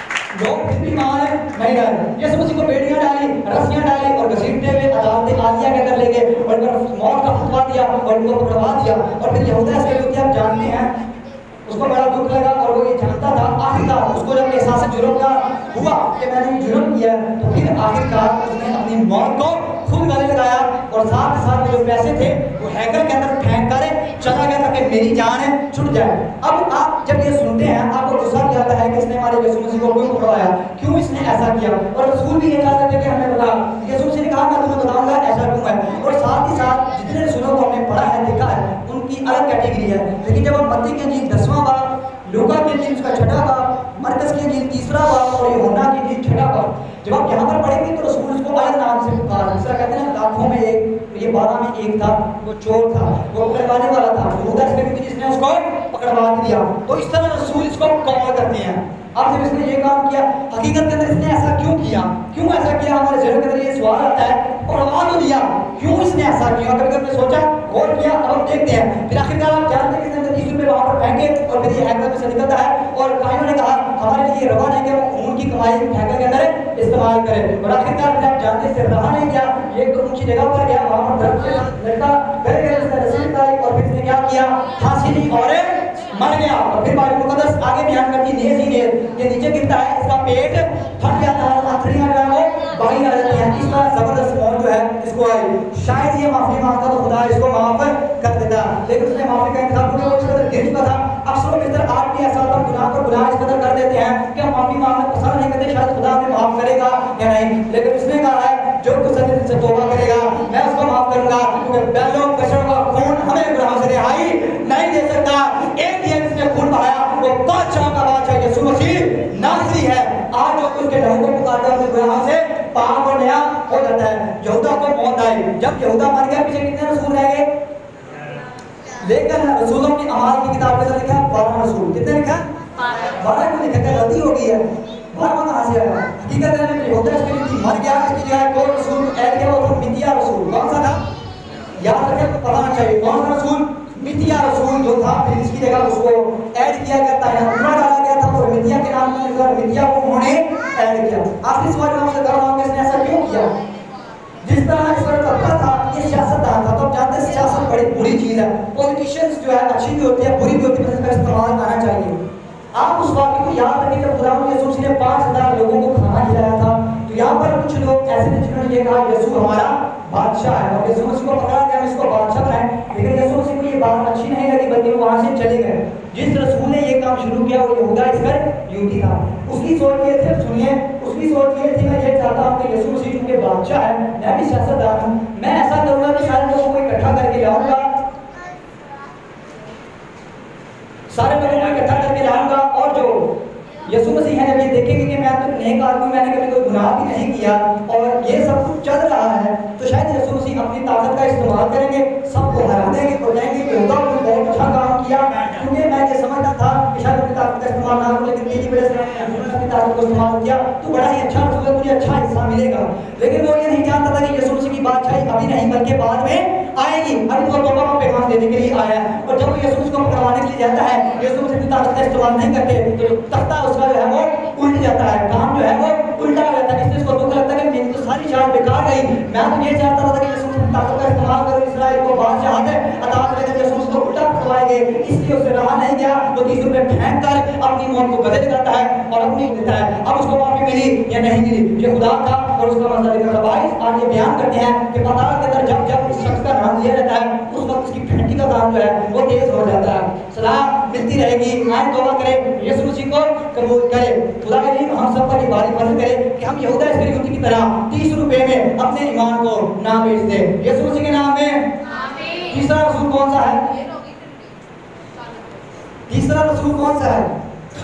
लोग फिर भी ईमान नहीं लाए। यीशु मसीह को बेड़ियां डाली, रस्सियां डाली और घसीटते हुए अदालत आलिया के अंदर ले गए और उनको मौत का फतवा दिया और उनको पकड़वा दिया। और फिर यहूदा इस्करियोती आप जानते हैं उसको बड़ा दुख लगा और वो ये जानता था आखिरकार उसको जब एहसास जुर्म का हुआ कि मैंने ये जुर्म किया तो फिर आखिरकार उसने अपनी मौत को खुद गले लगाया और साथ ही साथ जो पैसे थे वो हैकर के अंदर फेंक कर चला गया ताकि मेरी जान छूट जाए। अब आप जब ये सुनते हैं आपको गुस्सा भी आता है कि इसने हमारे यीशु मसीह को क्यों पकड़वाया, क्यों इसने ऐसा किया। और रसूल भी ये चाहते थे कि हमें बता, यीशु मसीह ने कहा मैं तुम्हें बताऊंगा ऐसा क्यों है। और साथ ही साथ जितने रसूलों को हमने पढ़ा है देखा है उनकी अलग कैटेगरी है। लेकिन जब हम मत्ती की इंजील 10वां बाब, लूका की इंजील उसका 6वां बाब, मरकस की इंजील 3रा बाब और यूहन्ना की इंजील 6वां बाब, जब आप यहाँ पर पढ़ेंगे तो रसूल उसको अलग नाम से पुकार, जिसका कहते हैं लाखों में एक, ये 12 में एक था, वो चोर था, वो पकड़वाने वाला था, यहूदा इस्करियोती जिसने उसको पकड़वा दिया। तो इस तरह रसूल इसको कॉल करते हैं। अब जब इसने ये काम किया हकीकत के अंदर इसने ऐसा क्यों किया, क्यों ऐसा किया? हमारे ज़हन के अंदर ये सवाल आता है। पकड़वा तो दिया, क्यों इसने ऐसा किया? कभी कभी सोचा, गौर किया, अब हम देखते हैं। फिर आखिरकार आप जानते हैं कि इसने 30 रुपये वहाँ पर फेंके और फिर ये हैकर में से निकलता है और कायनों ने कहा हमारे लिए रवा नहीं कि वो खून की कमाई हैकर के अंदर इस्तेमाल करें। और आखिरकार फिर आप जानते हैं रहा नहीं गया, ये एक ऊंची जगह पर गया, वहाँ पर दर्द से लड़का गए गए उसने रसीद आई और फिर इसने क्या किया? फांसी ली और मर गया। और फिर बाइबल मुकद्दस आगे बयान करती है ये नीचे गिरता है, इसका पेट फट जाता है, आंतड़ियां जो है वो बाहर आ जाती हैं। इस तरह जबरदस्त मौत जो है इसको आई। शायद ये माफी मांगता तो खुदा इसको माफ कर देता, लेकिन उसने माफी का इंतजार क्योंकि वो इस कदर गिर चुका था। अक्सर मित्र आप भी ऐसा होता है, गुनाह पर गुनाह इस कदर कर देते हैं कि हम माफी मांगना पसंद नहीं करते, शायद खुदा हमें माफ करेगा या नहीं। लेकिन उसने कहा है जो कुछ सच्चे दिल से तौबा करेगा मैं उसको माफ करूंगा, क्योंकि बैलों बछड़ों का खून हमें गुनाहों से रिहाई नहीं दे सकता। एक ही जिसने खून बहाया वो बादशाह का बादशाह यीशु मसीह नासरी है। आज जो उसके लहू को पुकारता है गुनाहों से पाप और नया हो जाता है। यहूदा को मौत आई, जब यहूदा मर गया पीछे कितने रसूल रह गए? लेकिन रसूलों की अमाल की किताब के अंदर लिखा है 12 रसूल। कितने लिखा है? 12 को लिखा है, गलती हो गई है। 12 कहाँ से आया? हकीकत में यहूदा इसके लिए मर गया, इसकी जगह एक और रसूल ऐड किया, वो था मितिया रसूल। कौन सा था? याद रखें तो पता होना चाहिए कौन सा रसूल? मितिया रसूल जो था, फिर इसकी जगह उसको ऐड किया गया था, यहाँ पूरा डाला गया था, और मितिया के नाम पर मितिया को उन्होंने ऐड किया। आखिरी सवाल मैं आपसे कर रहा हूँ कि इसने ऐसा क्यों किया? जिस तरह इस पर तबका था, ये सियासतदान था, तो आप जानते हैं सियासत बड़ी बुरी चीज है। पॉलिटिशियंस जो है अच्छी भी होती है, बुरी भी होती है, इसका इस्तेमाल आना चाहिए। आप उस वाक़े को याद रखें जब खुदा यीशु मसीह ने 5000 लोगों को खाना खिलाया था, तो यहाँ पर कुछ लोग ऐसे थे जिन्होंने ये कहा यीशु हमारा बादशाह है, और यीशु मसीह को पकड़ा गया, इसको बादशाह बनाए। लेकिन यीशु मसीह को ये बात अच्छी नहीं लगी, बल्कि वो वहाँ से चले गए। जिस रसूल ने ये काम शुरू किया वो यहूदा इस्करियोती था। उसकी सोच ये थी, सुनिए, उसकी सोच ये थी, मैं ये चाहता हूँ कि यीशु मसीह चूंकि बादशाह है, मैं भी सियासतदान हूँ, मैं ऐसा करूँगा कि सारे लोगों को इकट्ठा करके लाऊंगा, सारे लोगों को इकट्ठा करके लाऊंगा, और जो यीशु मसीह है जब ये देखेंगे कि मैं तो नेक आदमी, मैंने कभी कोई गुनाह भी नहीं किया और ये सब कुछ चल रहा है, तो शायद यीशु मसीह अपनी ताकत का इस्तेमाल करेंगे, सबको हरा देंगे, तो कहेंगे कि यहूदा ने बहुत अच्छा काम किया। क्योंकि मैं ये समझता था कि शायद अपनी ताकत का इस्तेमाल ना करूं, लेकिन मेरी वजह से उन्होंने अपनी ताकत को इस्तेमाल किया, तो बड़ा ही अच्छा रसूल है, मुझे अच्छा हिस्सा मिलेगा। लेकिन वो ये नहीं जानता था कि यीशु मसीह की बादशाही अभी नहीं बल्कि बाद में आएगी। अभी तो पापा को पैगाम देने के लिए आया है, और जब यीशु मसीह को पकड़वाने के लिए जाता है, यीशु मसीह की ताकत का इस्तेमाल नहीं करते, तो तख्ता उसका जो है वो उल्ट जाता है, काम जो है वो उल्टा हो जाता है। इसलिए इसको दुख लगता है कि मेरी तो सारी चाल बेकार गई। मैं तो ये चाहता था कि यीशु मसीह की ताकत का इस्तेमाल करो, इस्राएल को बादशाह अता करें, यीशु मसीह को उल्टा पकड़वाएंगे। इसलिए उसे रहा नहीं गया, तो 30 रुपए फेंक कर अपनी मौत को बदल जाता है और अपनी देता है। अब उसको माफी मिली या नहीं मिली, ये खुदा का और उसका मसला लेकर आज ये बयान करते हैं कि पाताल के अंदर जब जब इस शख्स का नाम लिया जाता है, उस वक्त उसकी फेंटी का काम जो है वो तेज हो जाता है। सलाह मिलती रहेगी, आज तौबा करें, यीशु मसीह को कबूल करें। खुदा करीम हम सब पर इबादत फजल करे कि हम यहूदा इस्करियोती की तरह 30 रुपए में अपने ईमान को ना बेच दें। यीशु मसीह के नाम में आमीन। तीसरा रसूल कौन सा है? तीसरा रसूल कौन सा है?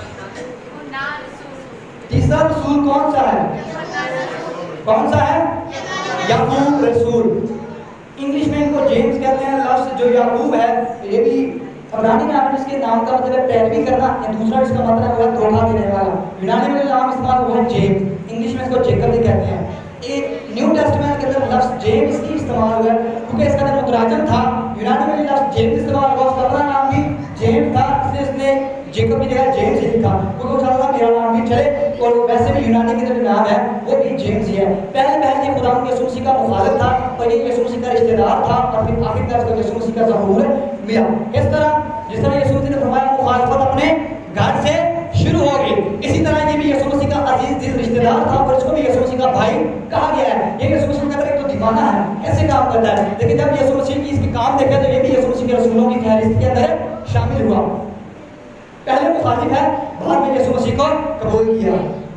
तीसरा रसूल कौन सा है? कौन सा है? याकूब रसूल। इंग्लिश में इनको जेम्स कहते हैं। लफ्ज़ जो याकूब है, ये भी अब्रानी में आपने इसके नाम का मतलब है पैरवी करना, या दूसरा इसका मतलब है धोखा देने वाला। यूनानी में नाम इस्तेमाल हुआ है जेम्स, इंग्लिश में इसको जेकब भी कहते हैं। एक न्यू टेस्टमेंट के अंदर लफ्ज़ जेम्स की इस्तेमाल हुआ है, क्योंकि इसका नाम मुतराजम था। यूनानी में लफ्ज़ जेम्स इस्तेमाल हुआ, उसका अपना नाम भी जेम्स था, इसलिए इसने जेकब की जगह जेम्स ही लिखा, क्योंकि वो चाहता था मेरा नाम भी चले। और वैसे भी यूनानी के जो नाम है वो भी जेम्स ही है। पहले ये खुदा यीशु मसीह का मुखालिफ था, और ये यीशु मसीह का रिश्तेदार था, और फिर आखिरकार उसको यीशु मसीह का ज़हूर मिला। इस तरह जिस तरह यीशु मसीह ने फरमाया मुखालिफत अपने घर से शुरू होगी, इसी तरह ये भी यीशु मसीह का अजीज दिल रिश्तेदार था, और इसको भी यीशु मसीह का भाई कहा गया है। ये यीशु मसीह का एक तो दीवाना है, कैसे काम करता है, लेकिन जब यीशु मसीह की इसके काम देखे तो ये भी यीशु मसीह के रसूलों की फहरिस्त के अंदर शामिल हुआ। पहले मुखालिफ है, बाद में यीशु मसीह को कबूल किया।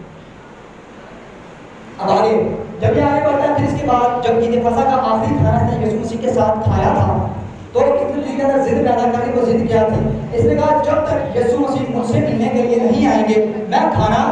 अब आगे जब ये आगे बढ़ता है, फिर इसके बाद जब ईद फसह का आखिरी खाना इसने यीशु मसीह के साथ खाया था, तो इसने दिल के अंदर जिद पैदा करने को जिद किया थी। इसने कहा जब तक यीशु मसीह मुझसे मिलने के लिए नहीं आएंगे, मैं खाना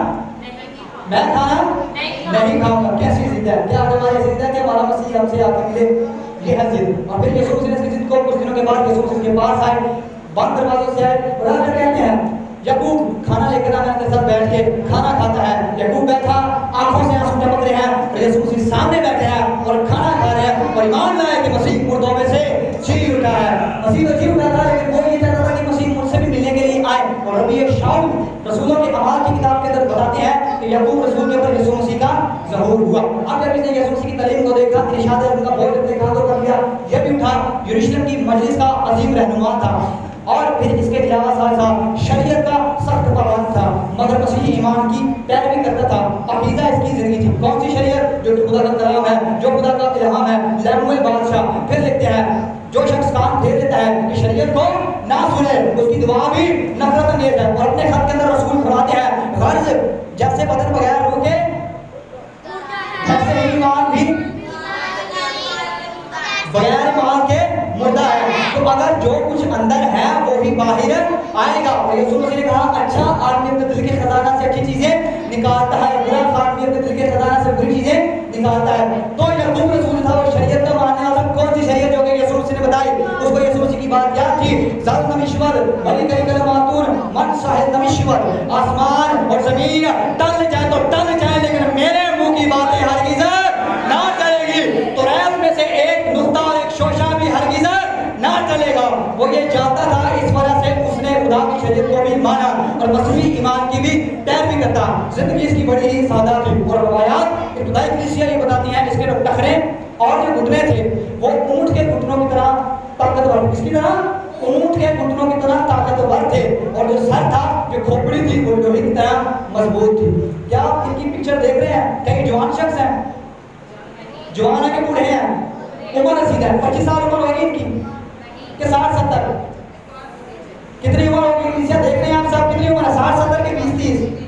नहीं खाऊंगा। कैसी जिद है? क्या हमारी जिद है कि हमारा मसीह हमसे आके मिले? ये है जिद। और फिर यीशु मसीह ने इसकी जिद को कुछ दिनों के बाद यीशु मसीह के पास आए, बंद दरवाजों से आए, और आकर कहते हैं याकूब खाना लेकर आना, अपने साथ बैठ के खाना खाता है। याकूब बैठा, आंखों से आंसू टपक रहे हैं, और यीशु मसीह सामने बैठे हैं और खाना खा रहे हैं, और ईमान लाया कि मसीह मुर्दों में से जी उठा है। मसीह तो जी उठा था, लेकिन वो ये चाहता था कि मसीह मुझसे भी मिलने के लिए आए। और अभी ये शाऊल रसूलों के अमाल की किताब के अंदर बताते हैं कि याकूब रसूल के ऊपर यीशु मसीह का ज़हूर हुआ। अब जब इसने यीशु मसीह की तालीम को देखा, इरशाद उनका बहुत देखा तो कर लिया, ये भी उठा, यरूशलेम की मजलिस का अजीम रहनुमा था, और फिर इसके अलावा साथ शरीयत का सख्त पाबंद था, मगर मसीही ईमान की पैरवी करता था। अकीदा इसकी जिंदगी थी। कौन सी शरीयत? जो खुदा का कलाम है, जो खुदा का इल्हाम है, लैमुएल बादशाह। फिर लिखते हैं जो शख्स कान दे देता है कि शरीयत को ना सुने, उसकी दुआ भी नफरत अंगेज है। और अपने खत के अंदर रसूल फरमाते हैं गर्ज जैसे बदन बगैर रूह के, ऐसे ईमान भी बगैर ईमान के मुर्दा है। तो अगर जो कुछ अंदर है वो भी बाहर आएगा। और यीशु मसीह ने कहा अच्छा आदमी अपने दिल के खजाना से अच्छी चीजें निकालता है, बुरा आदमी अपने दिल के खजाना से बुरी चीजें निकालता है। तो याकूब रसूल था वो शरीयत का मानने वाला। कौन सी शरीयत जो कि यीशु मसीह ने बताई, उसको यीशु मसीह की बात याद थी। ज़ात नमीश्वर बलि कई कलमातून मन साहिब नमीश्वर, आसमान और जमीन टल जाए तो टल जाए, लेकिन मेरे मुंह की बातें हरगिज़ ना चलेगी। तो रैब में से एक नुक्ता और एक शोशा भी हरगिज़ ना चलेगा। वो ये जानता था, इस वजह से उसने खुदा की शरीयत को भी माना और मसीही ईमान की भी पैरवी करता। जिंदगी इसकी बड़ी ही सादा थी। और रवायात इब्तिदाई कलीसिया ये बताती हैं, इसके जो टखने और जो घुटने थे वो ऊंट के घुटनों की तरह ताकतवर, किसकी तरह? ऊंट के घुटनों की तरह ताकतवर थे। और जो सर था, जो खोपड़ी थी, वो लोहे की तरह मजबूत थी। क्या आप इनकी पिक्चर देख रहे हैं? कई जवान शख्स हैं, जवान है के बूढ़े हैं, उम्र रसीद है, 25 साल उम्र होगी इनकी के 60-70, कितनी उम्र होगी? कलीसिया देख रहे हैं आप सब, कितनी उम्र है? 60-70 के 20-30।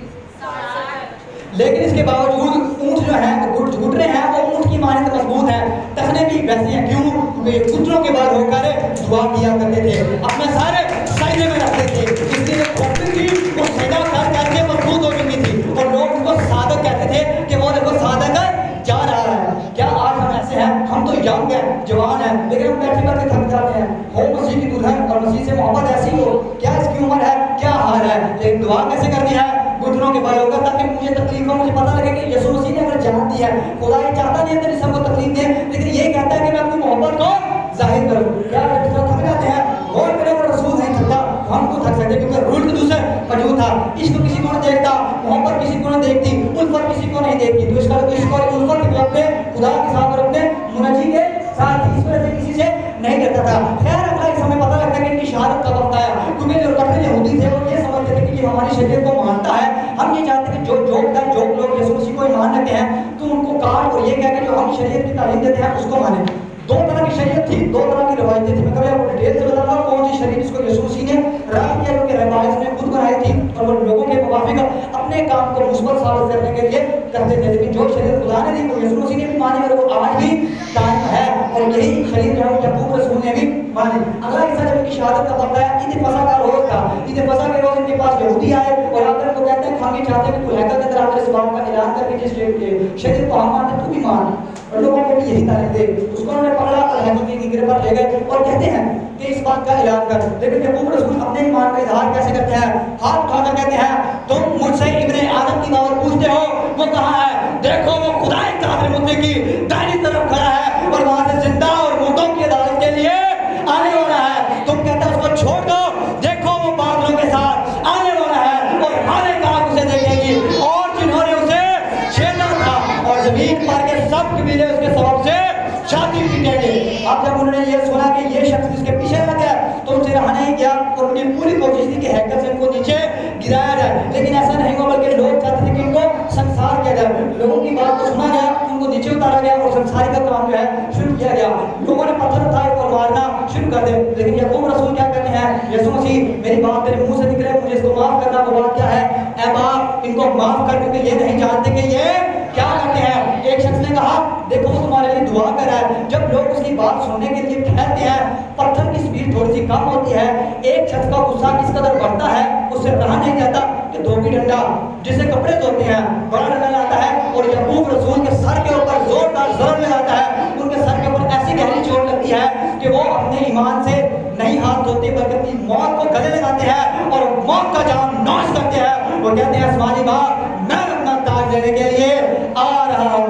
लेकिन इसके बावजूद ऊंट जो है वो घुटने हैं वो ऊंट की मानिंद मजबूत है। टखने भी वैसे हैं। क्यों? क्योंकि घुटनों के बल होकर दुआ किया करते थे, अपने सारे साइने में रखते थे, इसलिए खोपड़ी थी वो सैदा कर करके मजबूत हो चुकी थी। और लोग उसको साधक कहते थे कि वो देखो साधक जा रहा है। क्या आज हम ऐसे हैं? हम तो यंग हैं, जवान हैं, लेकिन हम बैठे बैठे थक जाते हैं। हो मसीह की दुल्हन और मसीह से मोहब्बत ऐसी हो, क्या इसकी उम्र है, क्या हाल है, लेकिन दुआ कैसे करनी है? घुटनों के बल होकर, ताकि मुझे तकलीफ हो, मुझे पता लगे कि यीशु मसीह ने अगर जान दी है, खुदा ये चाहता नहीं है तेरे सबको तकलीफ दे, लेकिन ये कहता है कि मैं अपनी मोहब्बत को जाहिर करूं। क्या थक जाते हैं? गौर करें, अगर रसूल नहीं थकता तो हम क्यों थक सकते? क्योंकि रूल के दूसरे मौजूद था। इश्क किसी को नहीं देखता, मोहब्बत किसी को नहीं देखती, उल्फत किसी को नहीं देखती। तो इसका इश्क और उल्फत के अपने खुदा के साथ और अपने मुनजी के साथ इस वजह से किसी से नहीं करता था। खैर अगला इस हमें पता लगता है कि इनकी शहादत कब वक्त आया, क्योंकि जो कट्टर यहूदी थे वो ये समझते थे कि ये हमारी शरीयत को मानता है। हम ये चाहते हैं कि जो लोग यीशु मसीह को ईमान रखते हैं तो उनको काट और ये कह के जो हम शरीयत की तालीम देते हैं उसको माने। दो तरह की शरीयत थी, दो तरह की रवायतें थी। मैं कभी आपको डिटेल से बताऊंगा कौन सी शरीयत जिसको यीशु मसीह ने रद्द किया, क्योंकि रवायत ने खुद बनाई थी और वो लोगों के मुताबिक अपने काम को मुस्बत साबित करने के लिए करते थे। लेकिन जो शरीयत खुदा ने दी वो यीशु मसीह ने भी मानी और वो आज भी कायम है। और यही शरीयत जो है याकूब रसूल ने भी मानी। अगला हिस्सा जब इनकी शहादत का वक्त आया, ईद फसह का रोज था। ईद फसह के रोज इनके पास यहूदी आए और आकर को कहते हैं हम ये चाहते हैं कि तू हैकल के अंदर आकर इस बात का ऐलान करके जिस शरीयत को हम मानते तू भी मान, और लोगों को भी यही तारीफ दे। उसको उन्होंने पकड़ा और हैकल की गिरे पर ले गए और कहते हैं कि इस बात का ऐलान कर। लेकिन याकूब रसूल अपने ईमान का इजहार कैसे करते हैं? हाथ उठाकर कहते हैं तुम मुझसे इब्ने आदम की बात पूछते हो, वो कहाँ है? देखो वो खुदाई कादिर मुद्दे की दाहिनी तरफ खड़ा है और वहां से जिंदा और मुर्दों की अदालत के लिए आने वाला है। तुम कहते हो उसको छोड़ दो, देखो वो बादलों के साथ आने वाला है और हमारे काम उसे देखेगी। और जिन्होंने उसे छेड़ा था और जमीन पर के सब कबीले उसके सबब से छाती पीटेंगे। अब जब उन्होंने ये सुना कि ये शख्स इसके पीछे लग गया तो उनसे रहा नहीं गया और उनकी पूरी कोशिश थी कि हैकल से इनको नीचे गिराया जाए। लेकिन ऐसा नहीं हुआ, बल्कि लोग चाहते थे कि इनको संसार किया जाए। लोगों की बात को सुना गया, उनको नीचे उतारा गया और संसारी का काम जो है शुरू किया गया। लोगों ने पत्थर उठाए और मारना शुरू कर दिया। लेकिन याकूब रसूल क्या कहते हैं? यीशु मसीह मेरी बात तेरे मुंह से निकले, मुझे इसको माफ करना। वो बात क्या है? ऐ बाप इनको माफ कर, क्योंकि ये नहीं जानते कि ये क्या करते हैं। एक शख्स ने कहा देखो वो तुम्हारे लिए दुआ कर रहा है। जब लोग उसकी बात सुनने के लिए ठहरते हैं, पत्थर की स्पीड थोड़ी सी कम होती है। एक शख्स का गुस्सा इस कदर बढ़ता है उससे रहा नहीं जाता कि धोबी डंडा जिसे कपड़े धोते हैं बड़ा डंडा लाता है और याकूब रसूल के सर के ऊपर जोरदार जरब लगाता है। उनके सर के ऊपर ऐसी गहरी चोट लगती है कि वो अपने ईमान से नहीं हाथ धोते बल्कि अपनी मौत को गले लगाते हैं और मौत का जाम नौश करते हैं। वो कहते हैं आसमानी बाप मैं अपना ताज लेने के लिए आ रहा हूँ।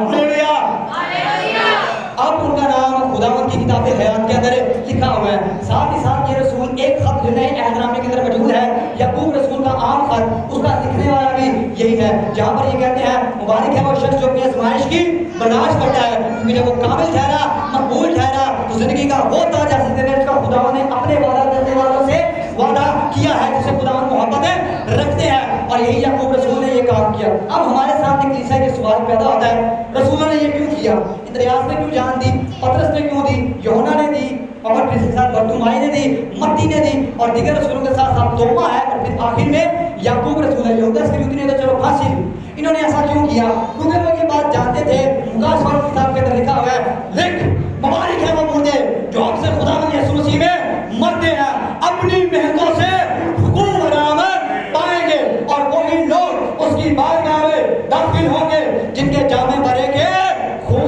अब उनका नाम खुदावंद की किताब हयात के अंदर लिखा हुआ है। साथ ही साथ ये रसूल एक खत जो नए अहदनामे के अंदर मौजूद है, याकूब रसूल का आम खत, उसका लिखने वाला भी यही है, जहाँ पर ये कहते हैं मुबारक है वो शख्स जो अपनी आजमाइश की बर्दाश्त करता है, क्योंकि जब वो कामिल ठहरा, मकबूल ठहरा, तो जिंदगी का वो ताज हासिल करने जिसका खुदावंद ने अपने वादा करने वालों से वादा किया है, जिसे खुदावंद मोहब्बत रखते हैं। और यही याकूब रसूल ने ये काम किया। अब हमारे सामने कलीसिया के सवाल पैदा होता है, रसूलों ने ये क्यों किया? इन्द्रियास ने क्यों जान दी? पतरस ने क्यों दी? यूहन्ना ने दी और फिर इसके साथ बरतुमाई ने दी, मत्ती ने दी और दीगर रसूलों के साथ साथ तोमा है और फिर आखिर में याकूब रसूल है। यहूदा इस्करियोती ने तो चलो फांसी दी। इन्होंने ऐसा क्यों किया? क्योंकि वो ये बात जानते थे, मुकाशवाल किताब के अंदर लिखा हुआ है, लिख मुबारक है वो मुर्दे जो हमसे खुदावंद यीशु मसीह में मरते हैं, अपनी मेहनतों से हुकूम बरामद पाएंगे और वही लोग उसकी बारगाह में दाखिल होंगे जिनके जामे भरे के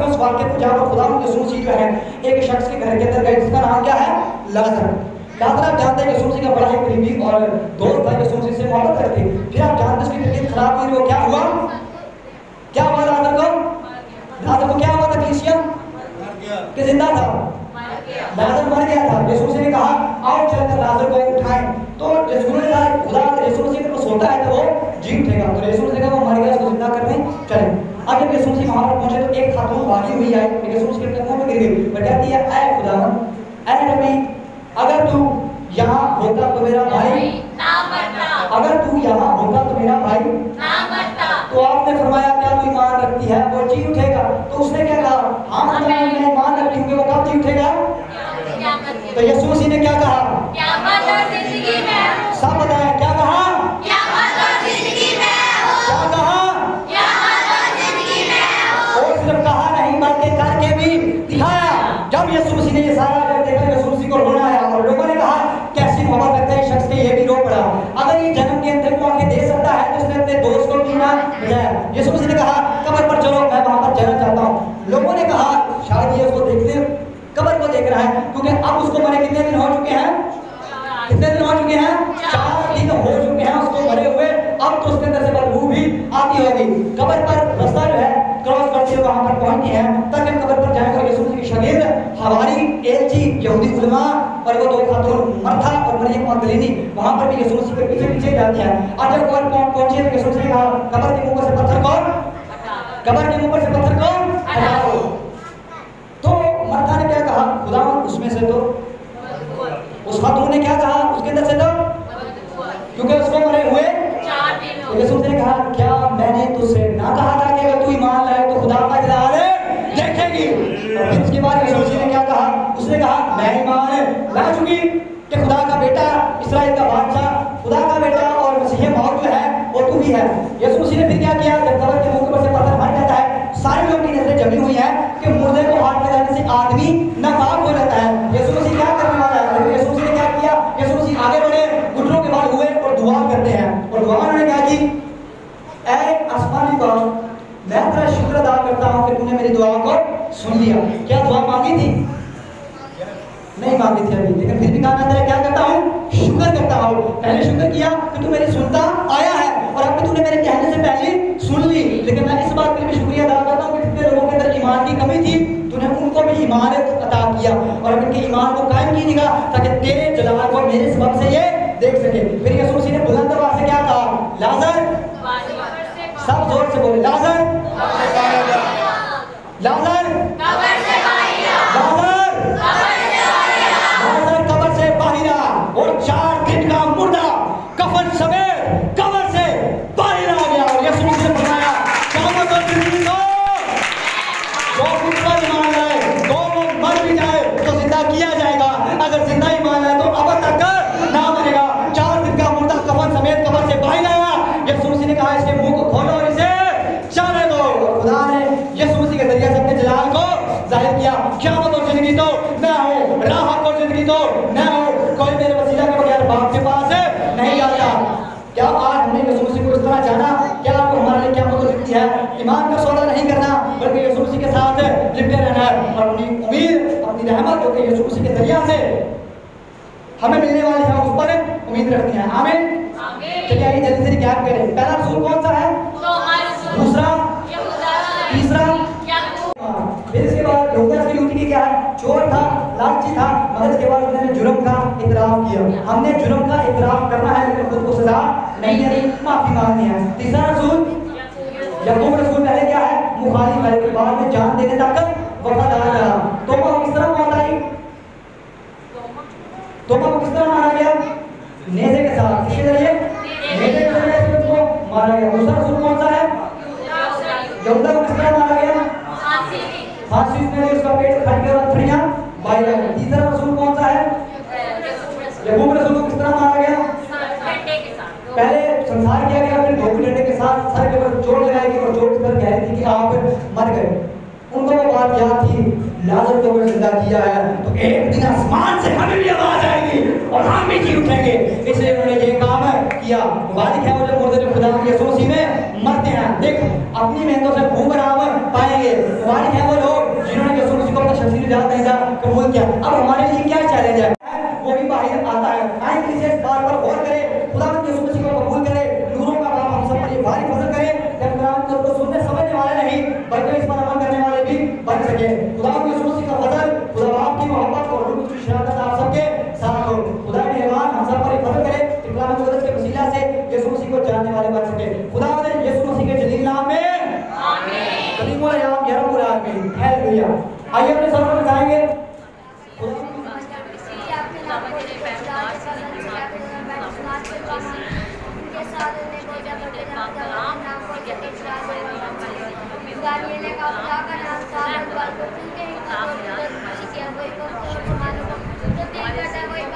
में उस वाक्य को जहाँ पर खुदा यीशु मसीह जो है एक शख्स के घर के अंदर गए जिसका नाम क्या है? लाजर। लाजर आप जानते हैं यीशु मसीह का बड़ा ही करीबी और दोस्त था, यीशु मसीह से मोहब्बत करते। फिर आप जानते हैं उसकी तबीयत खराब हुई, वो क्या हुआ? क्या हुआ लाजर को? लाजर को क्या हुआ था क्रिश्चियन? कि जिंदा था? लाजर मर गया था। यीशु मसीह ने कहा आओ चलकर लाजर को उठाएं। तो यीशु ने कहा खुदा यीशु मसीह को सोता है तो वो जी उठेगा। तो यीशु मसीह ने कहा वो मर गया, उसको जिंदा करने चले। अब जब यीशु मसीह वहां पर पहुंचे तो एक खातून भागी हुई आई, यीशु मसीह के कदमों में गिर गई। वो कहती है ऐ खुदावन, ऐ नबी, अगर तू यहाँ होता तो मेरा भाई ना मरता। अगर तू यहाँ होता तो मेरा भाई ना मरता। तो आपने फरमाया क्या तू ईमान रखती है वो जी उठेगा? तो उसने क्या कहा? हाँ मैं ईमान रखती हूँ। वो कब जी उठेगा? तो यीशु मसीह ने क्या कहा? क़यामत और जिंदगी में। सब बताया क्या कहा? क़यामत और जिंदगी में। क्या कहा? क़यामत और जिंदगी में। और सिर्फ कहा नहीं बल्कि करके भी दिखाया। जब यीशु मसीह ने ये सारा जब देखा यीशु मसीह को रोना आया और लोगों ने कहा कैसी मोहब्बत करता है शख्स के, ये भी रो पड़ा। अगर ये जन्म के अंदर को आके दे सकता है तो उसने अपने दोस्त को क्यों ना बजाया? यीशु मसीह ने कहा कब्र पर चलो, मैं वहां पर जाना चाहता हूँ। लोगों ने कहा शायद ये उसको देखने कब्र को देख रहा है, क्योंकि अब उसको मरे कितने दिन हो चुके हैं? कितने दिन हो चुके हैं? 4 दिन हो चुके हैं उसको मरे हुए। अब तो उसके अंदर से बदबू भी आती होगी। कब्र पर रास्ता जो है क्रॉस करते हुए वहां पर पहुंचते हैं, तब जब कब्र पर जाएंगे यीशु मसीह के शागिर्द हवारी एलची यहूदी उलमा और वो 2 खातून मरथा और मरियम मगदलीनी वहां पर भी यीशु मसीह के पीछे पीछे जाते हैं। और जब कब्र पहुंचे तो यीशु मसीह ने कहा कब्र के मुंह से पत्थर को, कब्र के मुंह से पत्थर को हटाओ। तो मरथा ने क्या कहा? खुदा उसमें से तो, उस खातून ने क्या कहा? उसके अंदर से तो, क्योंकि उसको मरे हुए 4 दिन हो। यीशु ने कहा क्या मैंने तुझसे ना कहा था कि अगर तू ईमान लाए तो खुदा का जलाल देखेगी? और फिर उसके बाद यीशु ने क्या कहा? उसने कहा मैं ईमान ला चुकी कि खुदा का बेटा, इस्राएल का बादशाह, खुदा का बेटा और मसीह मौत जो है वो तू ही है। यीशु मसीह ने फिर क्या किया? जब कब्र के मुंह पर से पत्थर भर जाता है, सारे लोगों की नजरें जमी हुई है कि मुर्दे को हाथ लगाने से आदमी नापाक हो जाता है। यीशु मसीह क्या करने वाला है? लेकिन यीशु मसीह ने क्या किया? यीशु मसीह आगे बढ़े, घुटनों के बाल हुए और दुआ करते हैं। और दुआ उन्होंने क्या की? ऐ आसमानी बाप, मैं तेरा शुक्र अदा करता हूँ कि तूने मेरी दुआ को सुन लिया। क्या दुआ मांगी थी? नहीं मांगी थी अभी, लेकिन फिर भी कहा मैं तेरा क्या करता हूँ? शुक्र करता हूँ। पहले शुक्र किया कि तू मेरी सुनता आया है और अब तूने मेरे कहने से पहले सुन ली। लेकिन मैं इस बात के लिए भी शुक्रिया अदा करता हूँ कि जितने लोगों के अंदर ईमान की कमी थी तूने उनको भी ईमान अता किया और अब इनके ईमान को कायम कीजिएगा ताकि तेरे जलाल को मेरे सबब से ये देख सके। फिर यीशु मसीह ने बुलंद आवाज से क्या कहा? लाजर, सब जोर से बोले लाजर, लाजर, लाजर कब्र से बाहर आ। और 4 दिन का मुर्दा कफन समेत कब्र से बाहर आ गया। और यीशु मसीह ने फरमाया क़यामत और जिंदगी को जो कितना ईमान लाए, 2 लोग मर भी जाए तो जिंदा किया जाएगा। अगर जिंदा ईमान लाए तो अब तक ना मरेगा। 4 दिन का मुर्दा कफन समेत कब्र से बाहर आया। यीशु मसीह ने कहा इसके मुंह को खोलो और इसे जाने दो। खुदा ने यीशु मसीह के जरिए से अपने जलाल को जाहिर किया। क़यामत और जिंदगी तो मैं हूँ, राहत और जिंदगी तो मैं हूँ, कोई मेरे वसीला के बगैर बाप के पास नहीं जाता। क्या आज हमने यीशु मसीह को इस तरह जाना? क्या आपको हमारे लिए क़यामत और जिंदगी है? ईमान का सौदा नहीं करना बल्कि यीशु मसीह के साथ लिपटे रहना है और अपनी उम्मीद, अपनी रहमत जो कि यीशु मसीह के जरिए से हमें मिलने वाली है उस पर उम्मीद रखनी है। आमीन। चलिए आइए जल्दी से रिकैप करें। पहला रसूल कौन सा है? दूसरा, तीसरा, फिर इसके बाद यहूदा की क्या है? चोर था, लालची था, मगर इसके बाद उसने जुर्म का इतराफ किया। हमने जुर्म का इतराफ करना है लेकिन खुद को सजा नहीं देनी, माफी मांगनी है। तीसरा रसूल याकूब रसूल पहले क्या है? मुखालिफ है लेकिन बाद में जान देने तक वफादार रहा। तोबा को किस तरह मौत आई? तोबा को किस तरह मारा गया? नेज़े के साथ। किसके जरिए? नेज़े के जरिए उसको मारा गया। दूसरा रसूल कौन सा है? यहूदा को किस तरह मारा गया? फांसी में उसका पेट फट गया और हड्डियां बाहर आ गई। तीसरा रसूल कौन सा है? याकूब रसूल को किस तरह मारा गया? पहले संसार किया गया, फिर धोबी डंडे के साथ सर के ऊपर चोट लगाई गई और चोट इस पर गहरी थी कि आप मर गए। उनको वो बात याद थी लाजर को अगर जिंदा किया है तो एक दिन आसमान से हमें भी आवाज आएगी और हम भी जी उठेंगे। इसलिए उन्होंने ये काम किया। मुबारक है वो जो मुर्दे जो खुदा यीशु मसीह में मरते हैं। देख अपनी मेहनतों से खूब आराम पाएंगे। मुबारक है वो लोग निजात नहीं था कबूल किया। अब हमारे लिए क्या चैलेंज है वो भी बाहर आता है। आए इसे बार बार गौर करें, खुदावंद यीशु मसीह को कबूल करें, नूरों का बाप हम सब पर ये भारी फजल करे जब कुरान को सुनने समझने वाले नहीं बल्कि इस पर अमल करने वाले भी बन सके। खुदावंद यीशु मसीह का फजल, खुदा बाप की मोहब्बत और रूह की शराकत आप सबके साथ हो। खुदा मेहरबान हम सब पर ये फजल करे कि कलाम मुक़द्दस के वसीला से यीशु मसीह को जानने वाले बन सके। खुदावंद यीशु मसीह के जलील नाम में आमीन। कलीमुल याम या रब्बुल आलमीन। हालेलुया। आइए अपने सर पर उठाएंगे। का